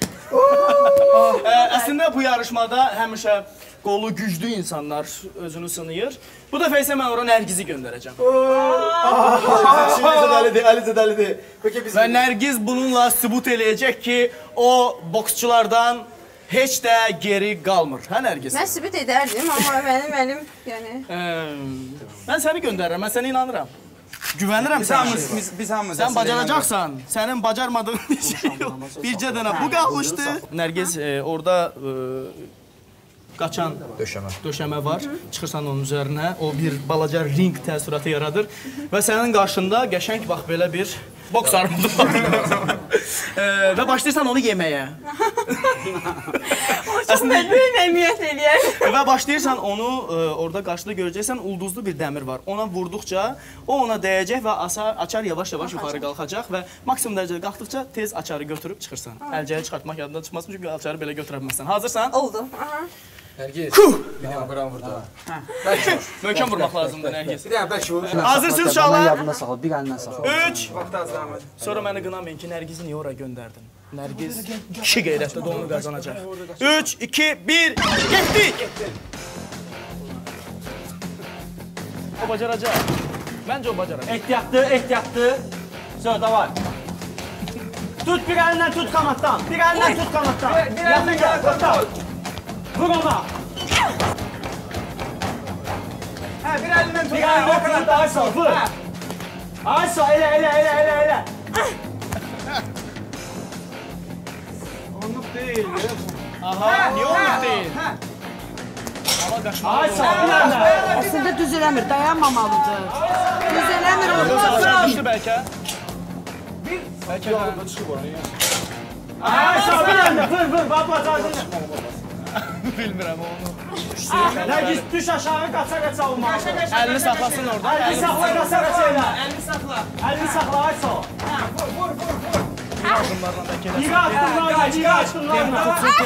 Əslində bu yarışmada həmişə qolu güclü insanlar özünü sınıyır. Bu dəfə isə mən ora Nərgizi göndərəcəm. Ali Zədəlidir. Və Nərgiz bununla sübut eləyəcək ki, o boksçulardan heç də geri qalmır. Hə Nərgiz? Mən sübut edərdim, amma mənim, yəni... Mən səni göndərirəm, mən sənə inanıram. Güvənirəm sənə. Biz hamımız. Sən bacaracaqsan, sənin bacarmadığın bir şey yox. Bircə dənə bu qalmışdı. Nərgiz orada qaçan döşəmə var. Çıxırsan onun üzərinə, o bir balaca ring təəssüratı yaradır. Və sənin qarşında qəşəng bax belə bir boks armudu var. Və başlayırsan onu yeməyə. O çox böyük əmiyyət eləyər. Və başlayırsan onu, orada qarşıda görəcəksən, ulduzlu bir dəmir var. Ona vurduqca, o ona dəyəcək və açar yavaş-yavaş yuxarı qalxacaq və maksimum dərəcədə qalxdıqca tez açarı götürüb çıxırsan. Əlcəyi çıxartmaq yadından çıxmasın, çünki açarı belə götürə bilməzsən. Hazırsan? Oldu. Nərgiz. Bir dənə buram vurdu. Möhkəm vurmaq lazımdır Nərgiz. Bir dənə bəlkə vur. Hazırsınız uşaqlar? Yadına saxla, bir əlindən saxla. 3. Sonra məni qınamayın ki, Nərgizi niyə ora göndərdin? Nərgiz kişi qeyrətlə də onu qazanacaq. 3, 2, 1, getdik! O bacaracaq. Məncə o bacaracaq. Ehtiyatlı. Söz, davay. Tut bir əlindən tut kanatdan. Bir əlindən tut kanatdan. Yaxın gəl, qırtal. Vur ona. Bir əlindən tut. Bir əlindən o kanatdan. Aysa, vur. Aysa, elə. Onluq deyil. Aha, niyə onluq deyil? Aysa, bir əlindən. Əslində düz eləmir, dayanmamalıdır. Düz eləmir, olmaz. Düşdü bəlkə. Bəlkə yolunda çıxıb oraya. Aysa, bir əlindən. Vur, babacan. Bilmirəm onu. Nərgiz, düş aşağı, qaça olmalı. Əlini saxlasın orada. Əlini saxla, qaça elə. Əlini saxla. Əlini saxla, Aysa. Vur. Bir addımlarla.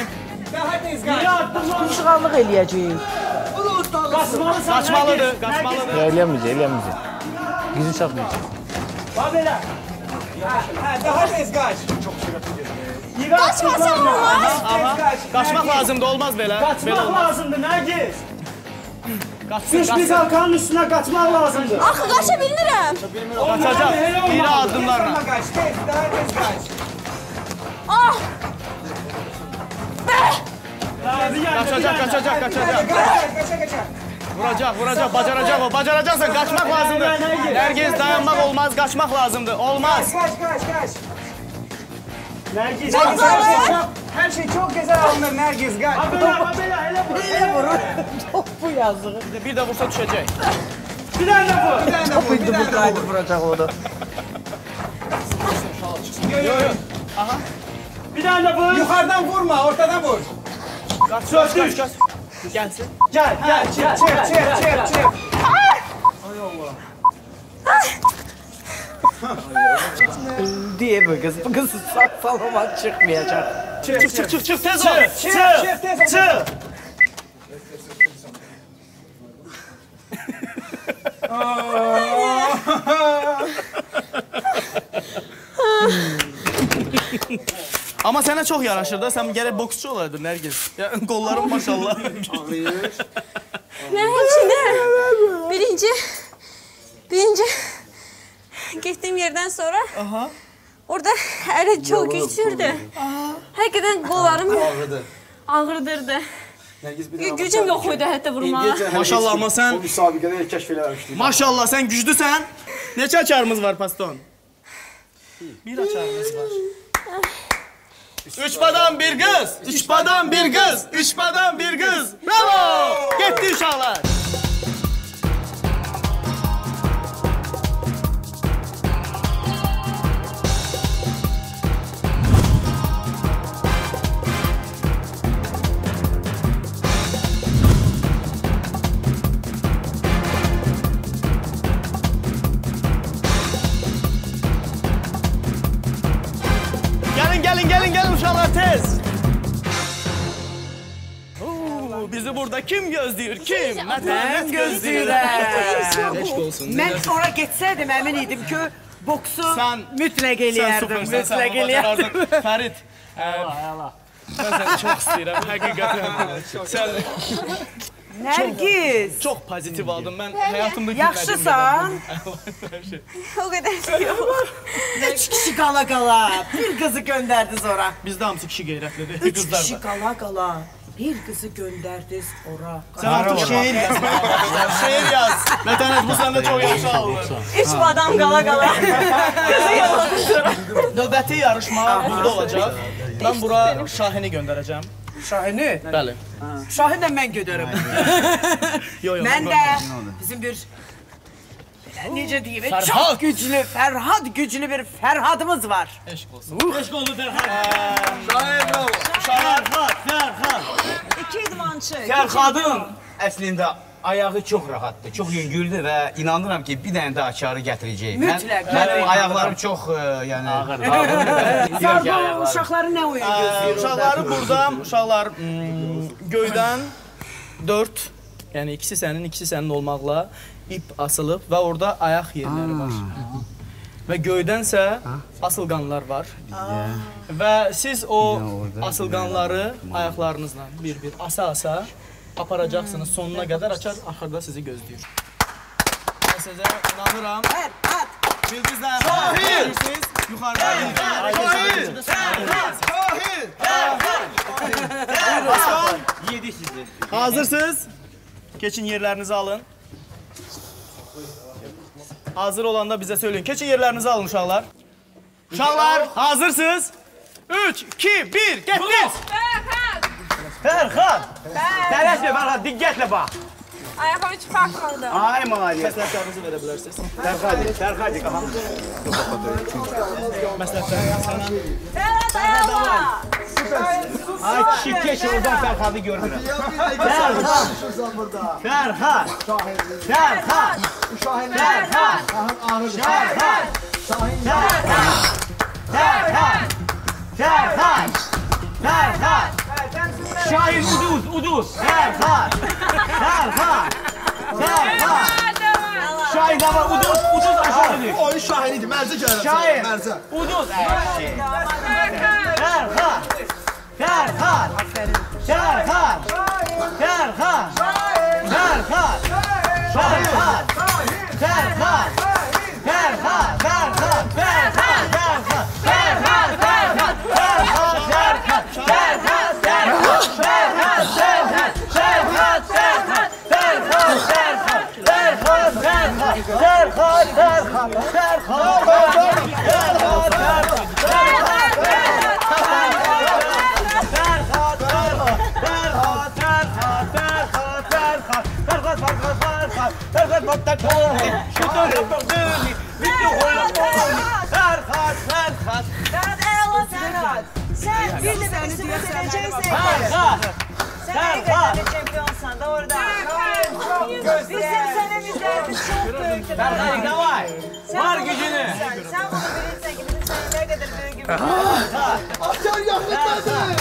Quşğanlıq eləyəcəyik. Qaçmalıdır. Eləyəməyəcək. Gücün çatmayacaq. Bax belə. Daha tez qaç. Çox sürətli gedir. Qaçmasam olmaz. Qaçmaq lazımdır, olmaz belə. Qaçmaq lazımdır, Nərgiz. Düş bir qalkanın üstünə qaçmaq lazımdır. Axı qaça bilmirəm. Qaçacaq. İri addımlarla. Daha tez qaç. Ah! Qaçacaq. Vuracaq, bacaracaqsan, qaçmaq lazımdır. Nərgiz, dayanmaq olmaz, qaçmaq lazımdır, olmaz. Qaç. Nərgiz, Her şey çok güzel alınır Nərgiz, qaç. Elə vurur. Bu yazığı. Bir də vursa düşəcək. bir dənə vur. İndi bu qaydı vuracaq o da. Yox. Aha. Bir dənə vur. Yukarıdan vurma, ortadan vur. Qaç. Gəlsin. Gəl. Çek. Diye bu kız salamat çıkmayacak. Çık, tez ol. Çık. Amma sənə çox yaraşır da, sən gərək boksçu olardın Nərgiz. Qolların maşallah. Mən həmçində birinci getdiyim yerdən sonra orada əli çox güclüydü. Həqiqətən qollarım ağrıdırdı. Gücüm yox idi hətta vurmağa. Maşallah, amma sən... O müsabiqədə kəşf eləmişdik. Maşallah, sən güclüsən. Neçə açarımız var, Paston? Bir açarımız var. 3 badan bir qız, 3 badan bir qız, 3 badan bir qız. Bravo! Getdi uşaqlar. Gəlin uşaqlar, tez. Bizi burada kim gözləyir, kim? Mən gözləyirəm. Mən ora getsəydim, əmin idim ki, boksu mütləq eləyərdim. Fərid, mən səni çox istəyirəm, həqiqətən. Nərgiz. Çox pozitiv aldım, mən həyatımda gülmədim. Yaxşısan? O qədər yox. 3 kişi qala, bir qızı göndərdiniz ora. Bizdə hamısı kişi qeyrətlidir, 3 kişi qala, bir qızı göndərdiniz ora. Sən artıq şeir yaz. Şeir yaz. Mətənət, bu səndə çox yaxşı alınır. 3 badam qala. Qızı yolladım sonra. Növbəti yarışma burada olacaq. Mən bura Şahini göndərəcəm. Şahini? Bəli. Şahinlə mən göndərəm. Mən də bizim bir, necə deyim, çox güclü, Fərhad güclü bir Fərhadımız var. Eşq olsun. Eşq oldu Fərhad. Şahin, bravo. Fərhad. İki idmançı. Fərhadın əslində ayağı çox rahatdır, çox yüngüldür və inanıram ki, bir dənə də açarı gətirəcək. Mütləq. Mənim ayaqlarım çox, yəni... Sən bu uşaqları nə oyun gözləyir? Uşaqları burada, uşaqlar göydən 4, yəni ikisi sənin olmaqla ip asılıb və orada ayaq yerləri var. Və göydənsə asılqanlar var. Və siz o asılqanları ayaqlarınızla bir-bir asa-asa aparacaqsınız sonuna qədər, açar axırda sizi gözləyir. Mən sizə inanıram. Bildiniz nə? Şahid! Yuxarıda bildiniz. Şahid! Yedik sizi. Hazırsınız? Keçin yerlərinizi alın. Hazır olanda bizə söyləyin. Keçin yerlərinizi alın uşaqlar. Uşaqlar, hazırsınız? 3, 2, 1, getdiniz! Fərxan! Tələsmə Fərxan, diqqətlə bax. Ayağa üç fark oldu. Ay maliyyə. Məsləhətlərinizi verə bilərsiniz. Fərxadı, qaxam. Məsləhətlərinizi sənə. Fərhad ayağa! Ay kişi, keç oradan Fərxadı görmürəm. Fərxan! Fərxan! Fərxan! Fərxan! Fərxan! Fərxan! Fərxan! Şahin uduz! Fərxan! Fərxan! Fərxan! Şahin ama uduz aşağı düş. Oyun Şahin'iydi, Mərzə gəlirəm. Şahin! Mərzə. Uduz! Fərxan! Fərxan! Fərxan! Fərxan! Fərxan! Fərxan! Fərxan! Fərxan! Fərxan! Sen bir de beni sübut edeceksin. Sen ne kadar şampiyonsan da orada. Bizim senemizlerimiz çok büyüktü. Fərxan, davay! Var gücünü! Sen bunu bilirsen ki bizim senem ne kadar büyük gibi. Asker yakındadır.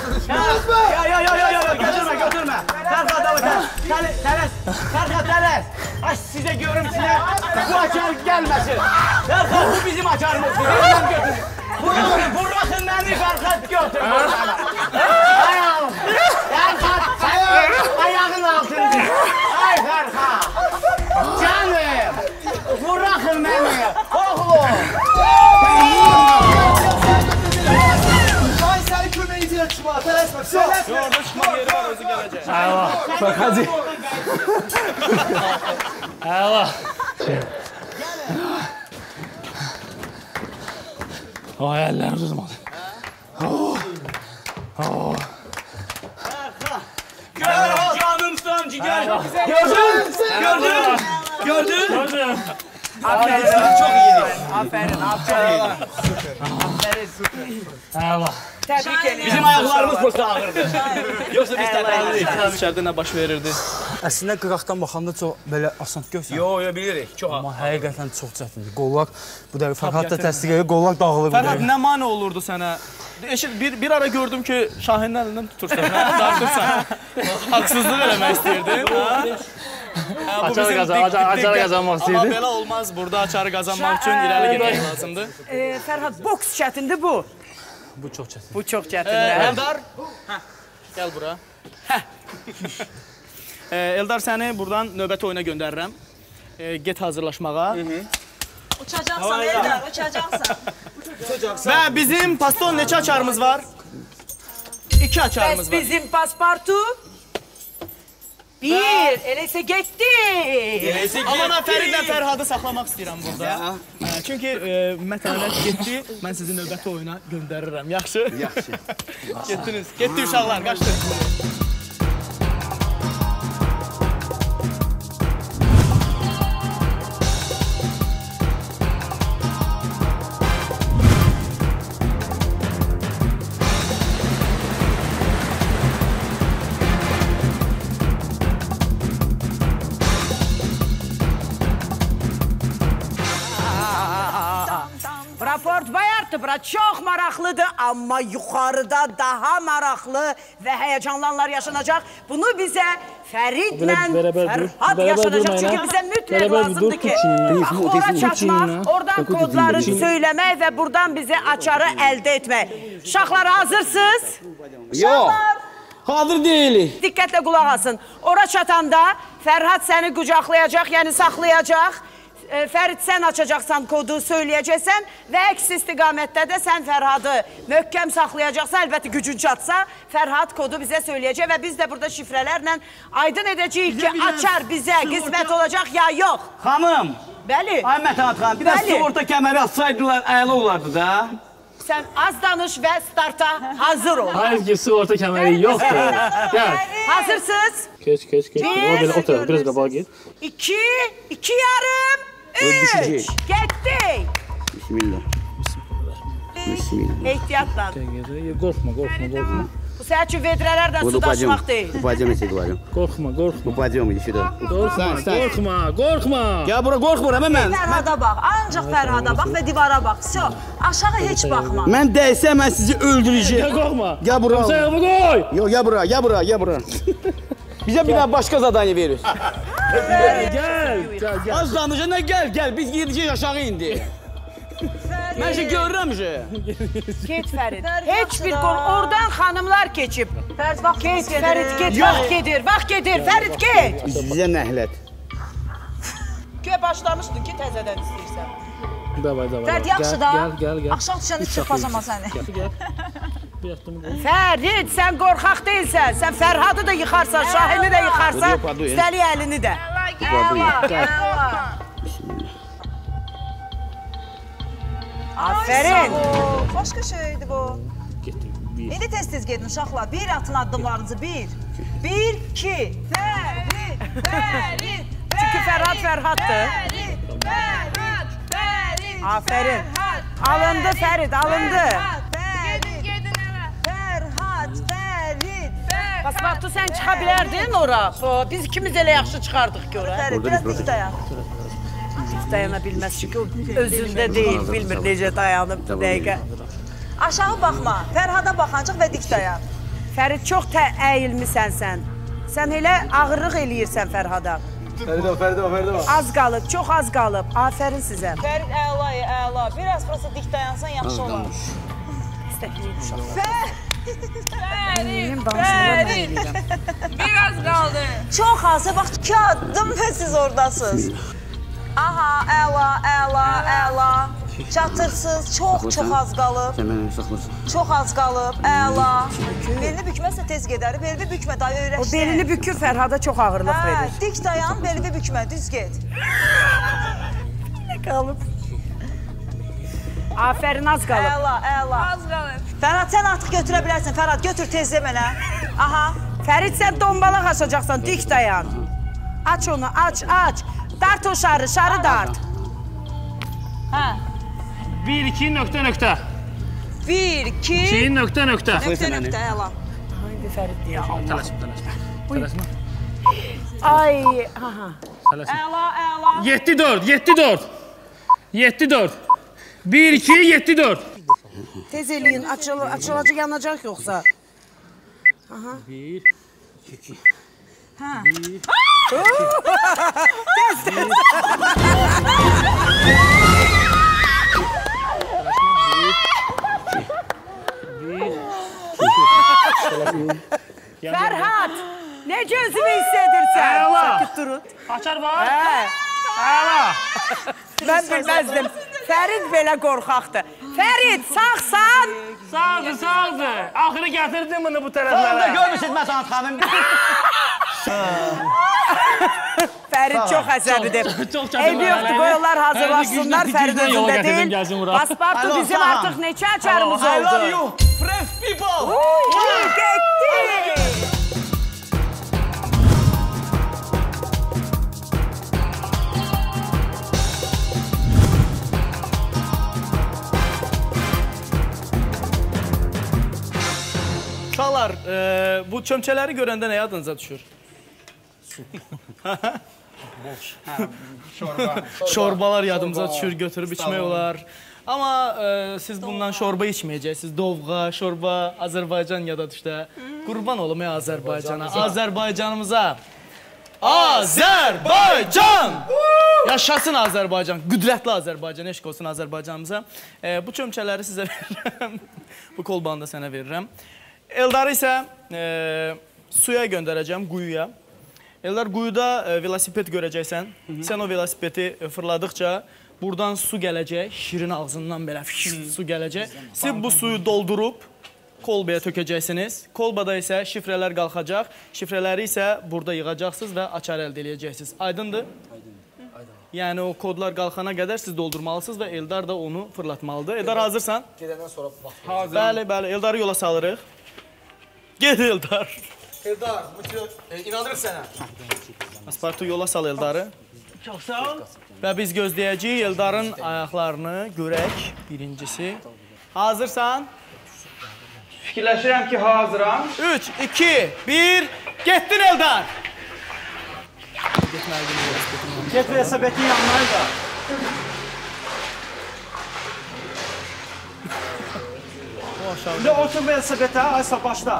Ya, götürme. Fərxan, davay, Fərxan, tələs. Aç sizə görüm sizə, bu açar gəlməsin. Fərxan, bu bizim açarımız. Vurmasın məni, Fərxan, götür. Ayağın altında. Ay Fərxan. Canım. Vurmasın məni. Oğlum. Şahin səni köməyicilə çıxma, tələsmə. Orada çıxma yeri var, özü gələcək. Əla, bak hadi. Əla. Ay əllərim tutmadı. Canımsan cigər. Gördün? Aferin, çok iyiydik. Aferin. Əla. Təbrik edirəm. Bizim ayaqlarımız bursa ağırdı. Yoxsa biz tərəflədik. İçəridə nə baş verirdi? Əslində qıraqdan baxanda çox belə asan görsən. Yo, bilirik. Çox ağır. Amma həqiqətən çox çətindir. Qollar, bu da Fərhad da təsdiq edir, qollar dağılır. Fərhad, nə mane olurdu sənə? Bir ara gördüm ki, Şahinin əlindən tutursan, dartırsan. Haksızlıq eləmək istəyirdin. Açarı qazanmaq istəyirdi. Amma belə olmaz. Burada açarı qazanmaq üçün irəli getmək lazımdır. Fərhad, boks çətindir bu. Bu çox çətin. Bu çox çətindir. Eldar, gəl bura. Eldar, səni buradan növbəti oyuna göndərirəm. Get hazırlaşmağa. Uçacaqsan Eldar, uçacaqsan. Və bizim paston neçə açarımız var? 2 açarımız Bəs var. bizim paspartu? 1, eləsə getdi. Amma mən Fəridlə Fərhadı saxlamaq istəyirəm burada. Çünki mətanət getdi, mən sizi növbəti oyuna göndərirəm. Yaxşı? Yaxşı. Getdiniz. Getdi uşaqlar, qaçdı. Ford Bayartı Əlbəttə, bura çox maraqlıdır, amma yuxarıda daha maraqlı və həyəcanlı anlar yaşanacaq. Bunu bizə Fəridlə Fərhad yaşanacaq. Çünki bizə mütləq lazımdır ki, ora çatmaq, oradan kodları söyləmək və buradan bizə açarı əldə etmək. Uşaqlar, hazırsınız? Yox, hazır deyilik. Diqqətlə qulaq asın. Ora çatanda Fərhad səni qucaqlayacaq, yəni saxlayacaq. Fərid, sən açacaqsan kodu, söyləyəcəksən və əks istiqamətdə də sən Fərhadı möhkəm saxlayacaqsan. Əlbəttə, gücün çatsa, Fərhad kodu bizə söyləyəcək və biz də burada şifrələrlə aydın edəcəyik ki, açar bizə qismət olacaq ya yox. Xanım. Bəli. Ay Mətanət xanım, bir də sığorta kəməri açsaydılar, əla olardı da. Sən az danış və starta hazır ol. Hayır ki, sığorta kəməri yoxdur. Gəl. Hazırsınız? Keç. O belə otur, biraz qabağa git. 2 yarım. 3, getdik. Bismillah. Ehtiyatla. Qorxma. Bu sənin üçün vedrələrdən su daşımaq deyil. Упадем, если говорим. Qorxma. Упадем, иди сюда. Qorxma. Ya bura qorxmuram mən. Fərhada bax, ancaq Fərhada bax və divara bax. Всё, aşağı heç baxma. Mən dəysəm, mən sizi öldürəcəm. Qorxma. Gel bura. Sayağımı qoy. Yox, gel bura. Bizə bir daha başqa zadanya verir. Gəl. Az danışana gel. Biz gedəcəyik aşağı indi. Mən şey görürəm ki. Get Fərid. Heç bir qorx. Oradan xanımlar keçib. Fərid, vaxt gedir. Fərid, get. Vaxt gedir. Fərid, get. Sizə nəhlət. Köy başlamışdın ki, təzədən istəyirsən. Davay. Fərid, yaxşı da. Gəl. Axşam düşəndə çırpacama səni. Fərid, sən qorxaq deyilsən. Sən Fərhadı da yıxarsan, Şahini də yıxarsan, üstəlik əlini də. Aferin. Başqa şeydir bu. İndi tez-tez gedin uşaqlar. Bir atın addımlarınızı. 1, 2. Fərid. Çünki Fərhad Fərhaddır. Aferin. Alındı Fərid, alındı. Paspartu, sən çıxa bilərdin ora. Biz ikimiz elə yaxşı çıxardıq ki ora. Fərid, biraz dik dayan. Dik dayana bilməz, çünki özündə deyil, bilmir necə dayanıb dəqiqə. Aşağı baxma, Fərhada bax ancaq və dik dayan. Fərid, çox əyilmisən sən. Sən elə ağırlıq eləyirsən Fərhada. Fəridə. Az qalıb, çox az qalıb. Afərin sizə. Fərid, əla. Biraz prosta dik dayansan yaxşı olar. İstəkliyim uşaqlar. Fərid. Biraz qaldı. Çox az, bax 2 addım və siz oradasınız. Aha, əla. Çatırsınız, çox az qalıb. Çox az qalıb, əla. Belini bükməzsə tez gedər, belini bükmə, dayı öyrəşdir. O belini bükür, Fərhada çox ağırlıq verir. Dik dayan, belini bükmə, düz get. Nə qalıb? Afərin, az qalıb. Əla. Az qalıb. Fərhad, sən artıq götürə bilərsən. Fərhad, götür tezlə mənə. Aha. Fərid, sən dombalaq açacaqsan, dik dayan. Aç onu, aç. Dart o şarı dart. Hə. 1-2 nöqtə. 1-2 nöqtə. Nöqtə, əla. İndi Fərid deyə. Tələsmə. Ay, aha. Əla. 7-4. 1-2, 7-4. Tez eləyin, açılacaq, yanacaq yoxsa. Aha. 1, 2. Hə. Tez. Fərhad, necə özünü hiss edirsən? Sakit durun. Açar var? Əla. Mən bilməzdim. Fərid belə qorxaqdır. Fərid, sağsan? Sağdır. Axırı gətirdim bunu bu tərəflərə. Sonra görmüşsünüz Mətanət xanım. Fərid çox əsəbidir. Eybi yoxdur, qoyurlar hazırlaşsınlar. Fərid özündə deyil. Paspartu, bizim artıq neçə açarımız oldu? I love you, fresh people. Getdi. Uşaqlar, bu çömçələri görəndə nə yadınıza düşür? Şorbalar yadımıza düşür, götürüb içmək olar. Amma siz bundan şorba içməyəcəksiniz. Dovğa, şorba, Azərbaycan yada düşdə. Qurban olum Azərbaycana, Azərbaycanımıza. Azərbaycan! Yaşasın Azərbaycan, qüdrətli Azərbaycan, eşq olsun Azərbaycanımıza. Bu çömçələri sizə verirəm, bu kolbanı da sənə verirəm. Eldarı isə suya göndərəcəm, quyuya. Eldar, quyuda velosiped görəcəksən. Sən o velosipedi fırladıqca buradan su gələcək, şirin ağzından belə su gələcək. Siz bu suyu doldurub kolbaya tökəcəksiniz. Kolbada isə şifrələr qalxacaq. Şifrələri isə burada yığacaqsınız və açar əldə edəcəksiniz. Aydındır? Yəni o kodlar qalxana qədər siz doldurmalısınız və Eldar da onu fırlatmalıdır. Eldar, hazırsan? Gedəndən sonra bax. Hazır. Bəli, bəli. Eldarı yola salırıq. Ged Eldar. Eldar, inanırıq sənə. Aspartu yola sal Eldarı. Çox sağ ol. Və biz gözləyəcəyik Eldarın ayaqlarını görək birincisi. Hazırsan? Fikirləşirəm ki, hazıram. 3, 2, 1, getdin Eldar! Get velosipetin yanına da. İndi otur velosipetə, aysa başla.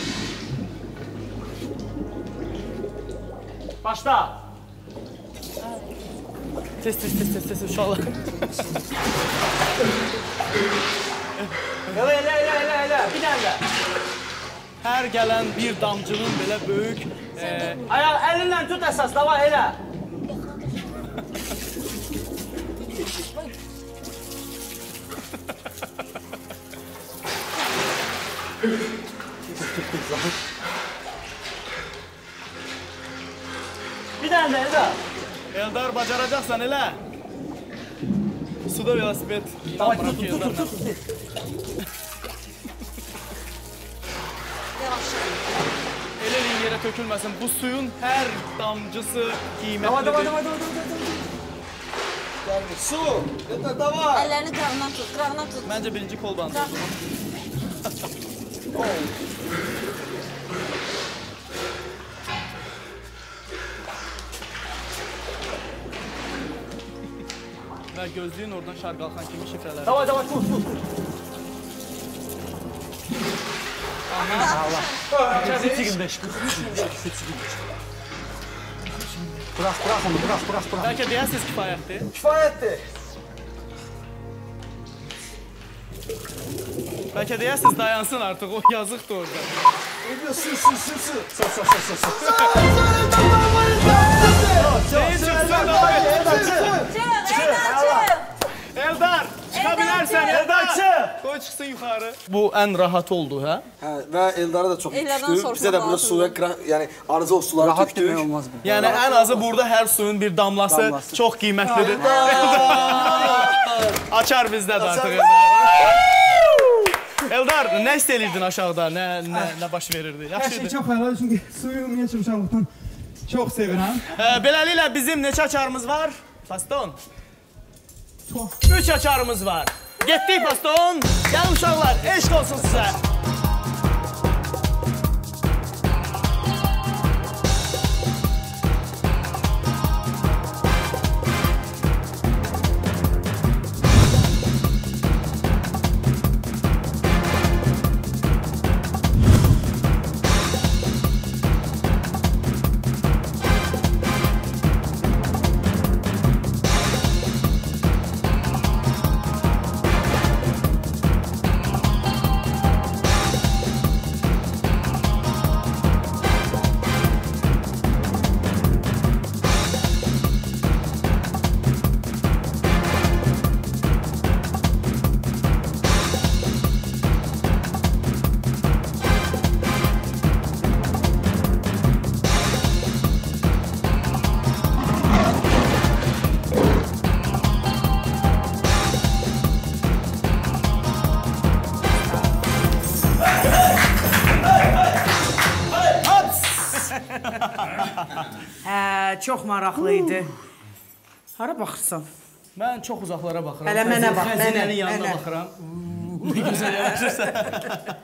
Başla. Tez, uşaqlar. Elə. Bir dənə. Hər gələn bir damcının belə böyük... Ayaq əlinlə tut əsas, dava elə. Bir dənə də elə. Eldar, bacaracaqsan elə. Suda velosiped. Davay, tut. Elin yerə tökülməsin. Bu suyun hər damcısı qiymətlidir. Davay. Su. Davay. Əllərini qırağından tut. Məncə birinci kolbanı tut. Və gözlüyün oradan şar qalxan kimi şifrələr. Davay, tut. Allah. Bırax onu, bırax. Bəlkə deyəsiniz kifayətdir. Kifayətdir. Bəlkə deyəsiniz dayansın artıq, o yazıqdır orada. Su. Eldar, çıxa bilərsən, Eldar. Qoy çıxsın yuxarı. Bu ən rahat oldu, hə? Hə, və Eldara da çox düşdü. Bizə də burada suya, yəni arıza o suları tökdük. Rahat demək olmaz bu. Yəni ən azı burada hər suyun bir damlası çox qiymətlidir. Açar bizdədir artıq Eldar. Eldar, nə istəyirdin aşağıda? Nə baş verirdi? Hər şey çox faydalı, çünki suyu ümumiyyətlə uşaqlıqdan çox sevirəm. Beləliklə bizim neçə açarımız var? Paston? 3 açarımız var. Getdik Paston. Gəlin uşaqlar, eşq olsun sizə. Çox maraqlı idi. Hara baxırsan? Mən çox uzaqlara baxıram. Hələ mənə bax. Xəzinənin yanına baxıram. Ne güzel yanaşırsa.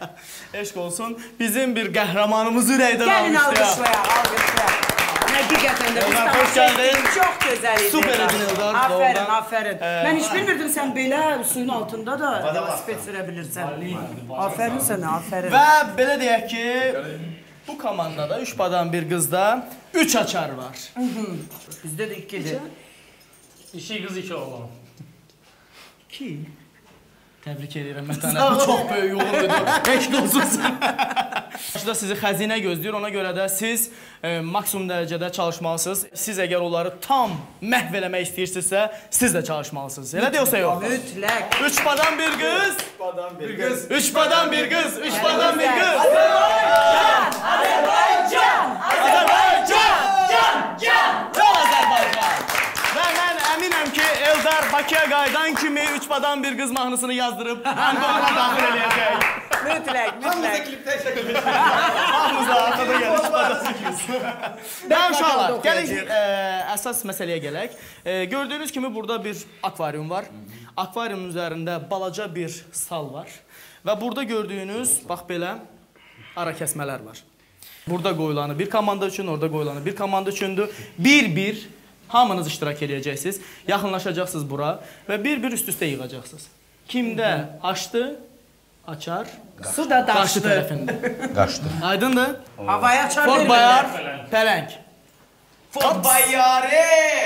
Eşq olsun. Bizim bir qəhrəmanımız ürəkdən almışdı. Gəlin alqışlayaq, alqışlayaq. Həqiqətən. Həqiqətən də biz Eldar, xoş gəldin. Çox gözəl idi. Super edin Eldar. Aferin, aferin. Mən heç bilmirdim sən belə suyun altında da velosiped sürə bilirsən. Aferin sənə, aferin. Və belə deyək ki, bu komandada 3 badan bir qızda 3 açar var. Bizdə də 2-dir. 2 qız 2 oğlan. 2. Təbrik edirəm Mətanə. Bu çox böyük uğurludur. Eşq olsun sən. Qarşıda sizi xəzinə gözləyir. Ona görə də siz maksimum dərəcədə çalışmalısınız. Siz əgər onları tam məhv eləmək istəyirsinizsə, siz də çalışmalısınız. Elə deyilsə yox. Mütləq. 3 badan bir qız. 3 badan bir qız. 3 badan bir qız. 3 badan bir qız. Azərbaycan! Azərbaycan! Azərbaycan! Can Azərbaycan! Və mən əminəm ki, Eldar Bakıya qayıdan kimi 3 badan bir qız mahnısını yazdırıb Anqoruna daxil eləyəcək. Mütləq, mütləq. klipdə çəkilmiş. Hamımıza arxada gəlir 3 badan bir qız. Və uşaqlar, gəlin əsas məsələyə gələk. Gördüyünüz kimi burada bir akvarium var. Akvariumun üzərində balaca bir sal var. Və burada gördüyünüz, bax belə, ara kəsmələr var. Burada qoyulanı bir komanda üçün, orada qoyulanı bir komanda üçündür. Bir-bir hamınız iştirak edəcəksiniz. Yaxınlaşacaqsınız bura və bir-bir üst-üstə yığacaqsınız. Kimdə açdı, açar. Su da daşdı. Qarşı tərəfində. Qaçdı. Aydındır? Havaya açar Ford Bayar, pələng. Ford Bayarı!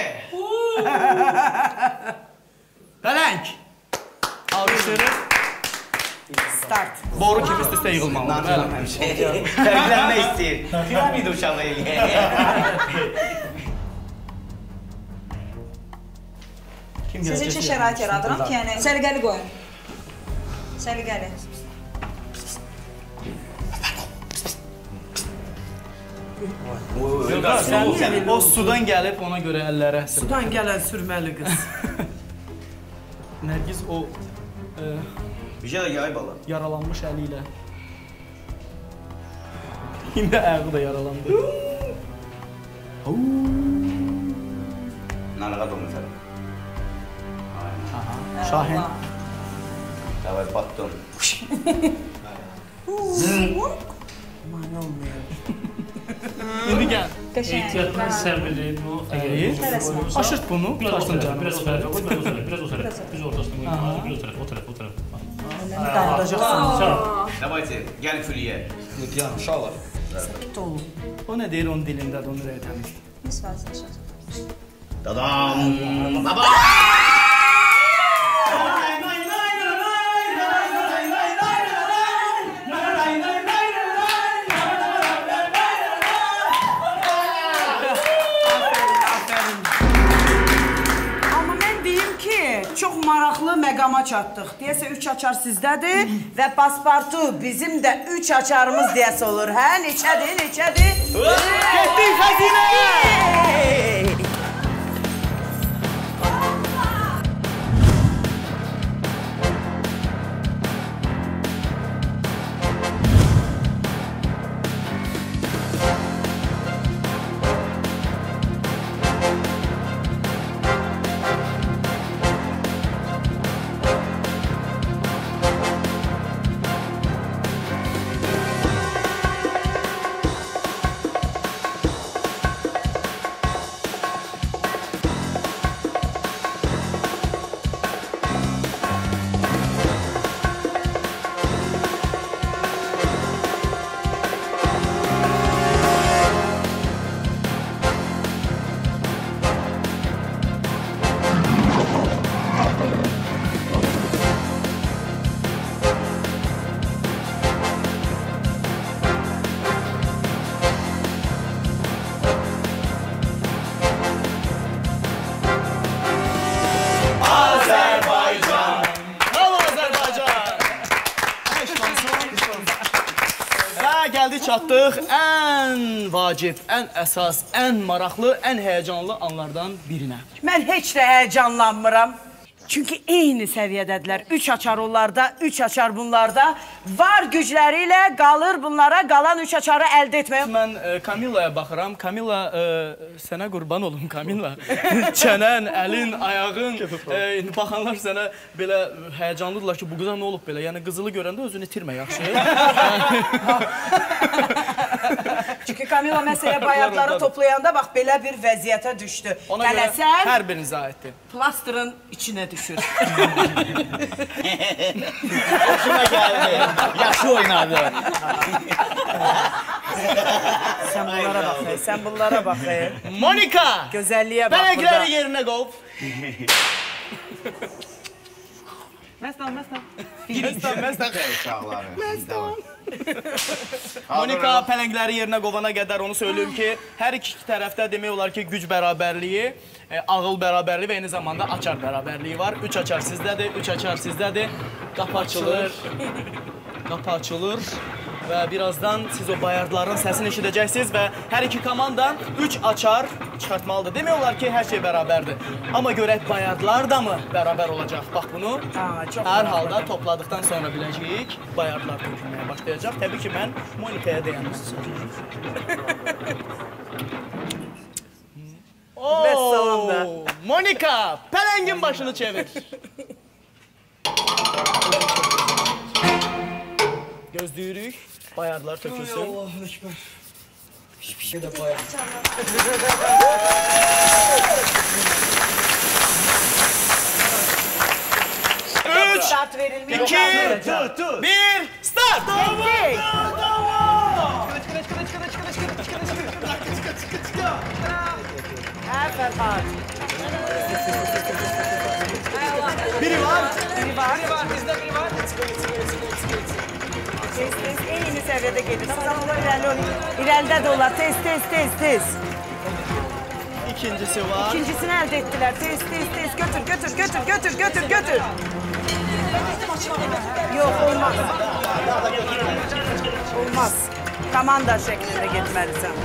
Pələng. Alqışlayırıq. Start. Boru kimi üst-üstə yığılmalıdır. Fərqlənmək istəyir. Piramid uşağı Sizin üçün şərait yaradıram ki, yəni səliqəli qoyun. Səliqəli. O sudan gəlib, ona görə əllərə əsir. Sudan gələn sürməli qız. Nərgiz o yaralanmış əli ilə. İndi ayağı da yaralandı. Narahat olmuşlar. Şahin. Davay battım. Mane olmuyor. İndi gəl. Ehtiyatla səbirli bu. Aşırt bunu. Taşsın canım. Biraz o tərəf, biraz o tərəf. Biz ortasını qoyuyoruz. Bir o tərəf, o tərəf, o tərəf. Dayanacaqsın. Davayçı, gəl füliyə. Yəni, uşaqlar. Sakit olun. O nə deyir onun dilində, onu rəyətəmiz. Mis vazgeçer. Dadam! Baba! Çox maraqlı məqama çatdıq. Deyəsə 3 açar sizdədir və paspartu bizim də 3 açarımız deyəsə olur. Hə, neçədir, neçədir? Getdik xəzinə! Çatdıq ən vacib, ən əsas, ən maraqlı, ən həyəcanlı anlardan birinə. Mən heç də həyəcanlanmıram. Çünki eyni səviyyədədirlər. 3 açar onlarda, 3 açar bunlarda. Var gücləri ilə qalır bunlara, qalan 3 açarı əldə etməyə. Mən Kamillaya baxıram. Kamilla, sənə qurban olum Kamilla. Çənən, əlin, ayağın. Baxanlar sənə belə həyəcanlıdırlar ki, bu qıza nə olub belə? Yəni qızılı görəndə özünü itirmə, yaxşı. Çünki Kamila məsələ bayaqları toplayanda bax belə bir vəziyyətə düşdü. Ona görə hər birinizə aiddir. Plastrın içinə düşür. Hoşuma gəldi. Yaxşı oynadı. Sən bunlara bax, sən bunlara bax. Monika! Gözəlliyə bax burada. Pələkləri yerinə qov. Məstan. Monika pələngləri yerinə qovana qədər onu söyləyim ki, hər iki tərəfdə demək olar ki, güc bərabərliyi, ağıl bərabərliyi və eyni zamanda açar bərabərliyi var. 3 açar sizdədir, 3 açar sizdədir. Qapı açılır və birazdan siz o bayardların səsini eşidəcəksiniz və hər iki komanda 3 açar çıxartmalıdır. Demək olar ki, hər şey bərabərdir. Amma görək bayardlar da mı bərabər olacaq? Bax bunu hər halda topladıqdan sonra biləcəyik. Bayardlar tökülməyə başlayacaq. Təbii ki, mən Monikaya dayanmışsın. Monika, pələngin başını çevir. Gözləyirik. Bayardlar tökülsün. Allah'ın ekber. Hiçbir şey de bayard. 3, 2, 1, start! Biri var. Eyni səviyyədə gedirsiniz, amma onlar irəlidə də olar. Tez. İkincisi var. İkincisini əldə etdilər. Tez. Götür. Yox, olmaz. Olmaz. Komanda şəklində getməlisən.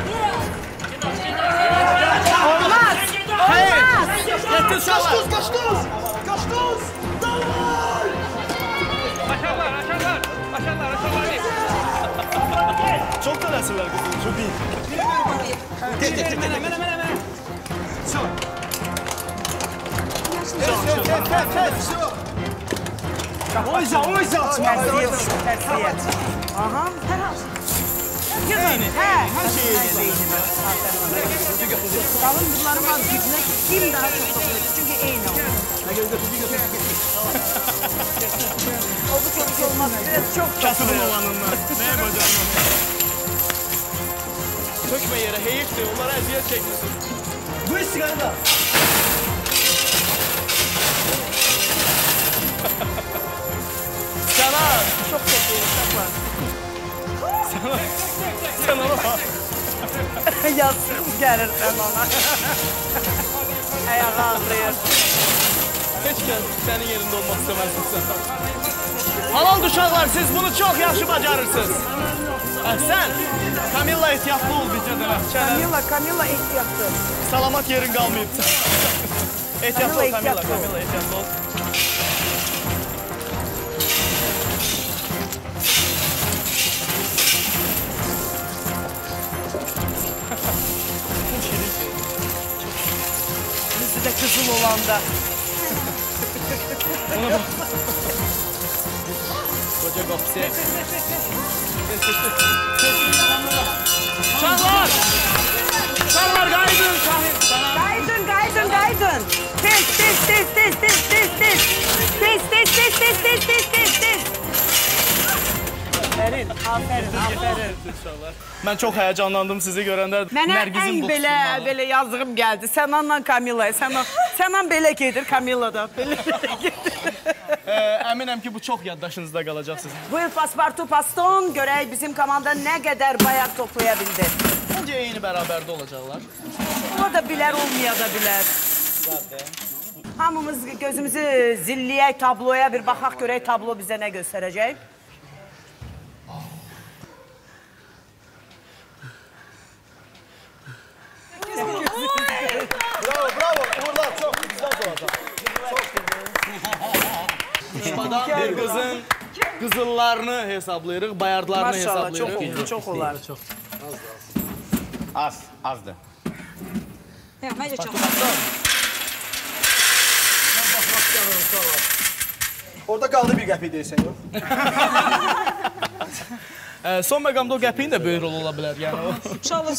Olmaz. Getdir uşaqlar. Qaçdız. Davay! Aşağılar. Çok tələsirlər qızım, çok iyi. Mənə. Oyza. Tərsiyət. Aha, hər halda. Her şey Kalın bunların var gücüne kim daha çok topluyor? Çünkü eyni oldu. Oldu çok olmaz. Biraz çok kasıbın olanınlar. Ne yapacağım? Tökme yere, heyiftir. Onlara eziyet çekmesin. Bu istiqamda. Canan, çok iyi. Sen ona bak. Yazsın gelir sen ona. Ayağı ağrıyor. Hiç senin yerinde olmak istemezsin sen. Halal uşaqlar, siz bunu çok yaxşı bacarırsınız. Sen, Kamilla ehtiyatlı ol bizce de. Kamilla ehtiyatlı. Salamat yerin kalmayıp. Ehtiyatlı ol Kamilla ehtiyatlı ol. Bizde de kızıl olanda. Ona bak. Koca kopsi. Uşaqlar! Uşaqlar qaydın Şahin. Qaydın. Tez. Aferin. Mən çox həyecanlandım sizi görəndə. Mənə ən belə yazığım gəldi. Sənanla Kamilla'ya. Sənan belə gedir, Kamilla da belə gedir. Əminəm ki, bu çox yaddaşınızda qalacaq sizin. Buyur Paspartu Paston, görək bizim komanda nə qədər bayaq toplaya bildi. Məncə eyni bərabərdə olacaqlar. O da bilər, olmaya da bilər. Hamımız gözümüzü zilliyək, tabloya bir baxaq görək tablo bizə nə göstərəcək. Bravo. Uğurlar çok bizden sonra. Uçmadan bir qızın qızıllarını hesablayırıq, bayardlarını hesablayırıq. Maşallah, çox olar. Azdır. Məncə çox. Orada kaldı bir qəpik deyirsən yox. Son məqamda o qəpiyin də böyük rol ola bilər. Yəni o. İnşallah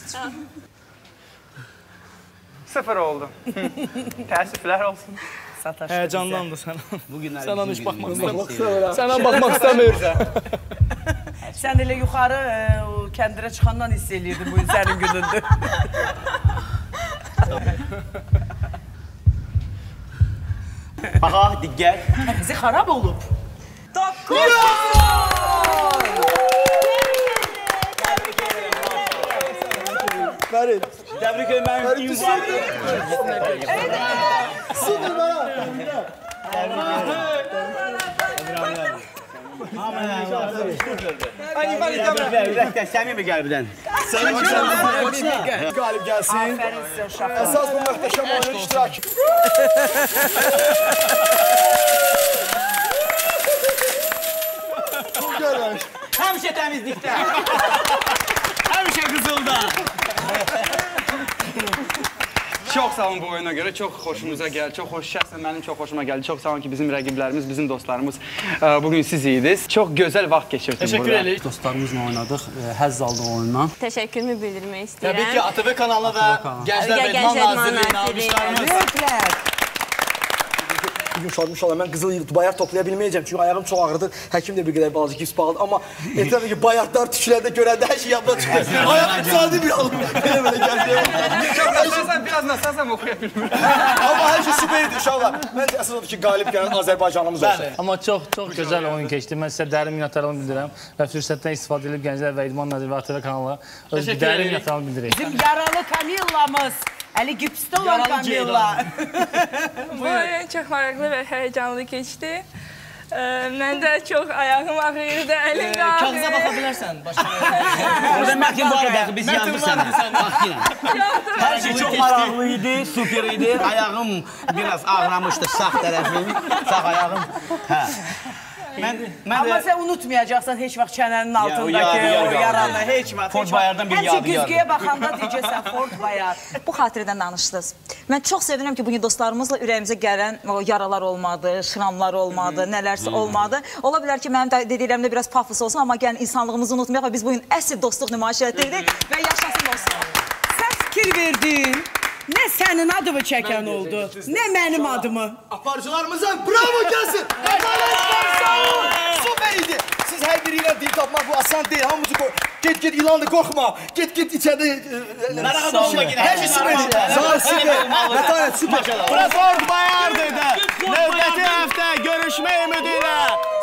Sıfır oldu. Təəssüflər olsun. Həyəcandandır sən. Sən ona heç baxmaq istəmirsən. Sən ona baxmaq istəmirsən. Sən elə yuxarı kəndirə çıxandan hiss eləyirdin bu sənin günündür. Baxa, diqqət. Bizi xarab olub. 9. Bərin. Təbrik edirəm, mənim ünvan. Sıfır bana. Səmimi qəlbdən. Qalib gəlsin. Əsas bu möhtəşəm oyunun iştirakı. Görməmiş. Həmişə təmizlikdə. Həmişə qızılda. Çox sağ olun bu oyuna görə, çox xoşumuza gəldi, çox xoş şəxsən mənim çox xoşuma gəldi. Çox sağ olun ki, bizim rəqiblərimiz, bizim dostlarımız bugün siz idiniz. Çox gözəl vaxt keçirdiniz burada. Təşəkkür edirik. Dostlarımızla oynadıq, həzz aldıq oyundan. Təşəkkürümü bildirmək istəyirəm. Təbii ki, ATV kanalına və Gənclər və İdman Nazirliyinə almışlarımız. Bugün şadım inşallah mən qızıl bayar toplaya bilməyəcəm çünki ayağım çox ağrıdır. Həkim də bir qədər balaca gips bağladı amma etiraf ki bayardlar tüklərdə görəndə hər şey yadına çıxır. Ayağım sadə bir alım. Belə gəldi. Sən biraz nasılsan oxuya bilmirəm. Amma hər şey süper idi inşallah. Məncə əsas odur ki qalib gələn Azərbaycanımız olsun. Amma çox gözəl oyun keçdi. Mən sizə dərin minnətdarlığımı bildirirəm və fürsətdən istifadə edib Gənclər və İdman Nazirliyi və ATV kanalına öz dərin minnətdarlığımı bildirirəm. Bizim yaralı Kamillamız. Əli gipsdə olan Kamilla. Bu oyun çox maraqlı və həyəcanlı keçdi. Mən də çox ayağım ağrıyırdı, əlim də ağrıyırdı. Kağıza baxa bilərsən. Orada Mətin var baxı, biz yandır sənə. Bax yenə. Hər şey çox maraqlı idi, super idi. Ayağım biraz ağramışdı, sağ tərəfim, sağ ayağım. Hə. Amma sən unutmayacaqsan heç vaxt çənənin altındakı o yaranı, heç vaxt. Ford Bayardan bir Həmçə yadı güzgüyə baxanda deyəcəksən Ford Bayar. Bu xatirədən danışdınız. Mən çox sevinirəm ki, bugün dostlarımızla ürəyimizə gələn o yaralar olmadı, şıramlar olmadı, nələrsə olmadı. Ola bilər ki, mənim dediklərimdə biraz pafos olsun, amma gəlin insanlığımızı unutmayaq və biz bugün əsl dostluq nümayiş etdirdik və yaşasın dostluq. Sən fikir verdin. Nə sənin adımı çəkən oldu, nə mənim adımı. Aparıcılarımıza bravo gəlsin. Süper idi. Siz hər biri ilə dil tapmaq bu asan deyil. Hamımızı get ilandı qorxma. Get içəridə. Mərhaba olma yenə. Hər şey süper idi. Sağ ol süper. Mətanət süper. Ford Bayardır da. Növbəti həftə görüşmək ümidi ilə.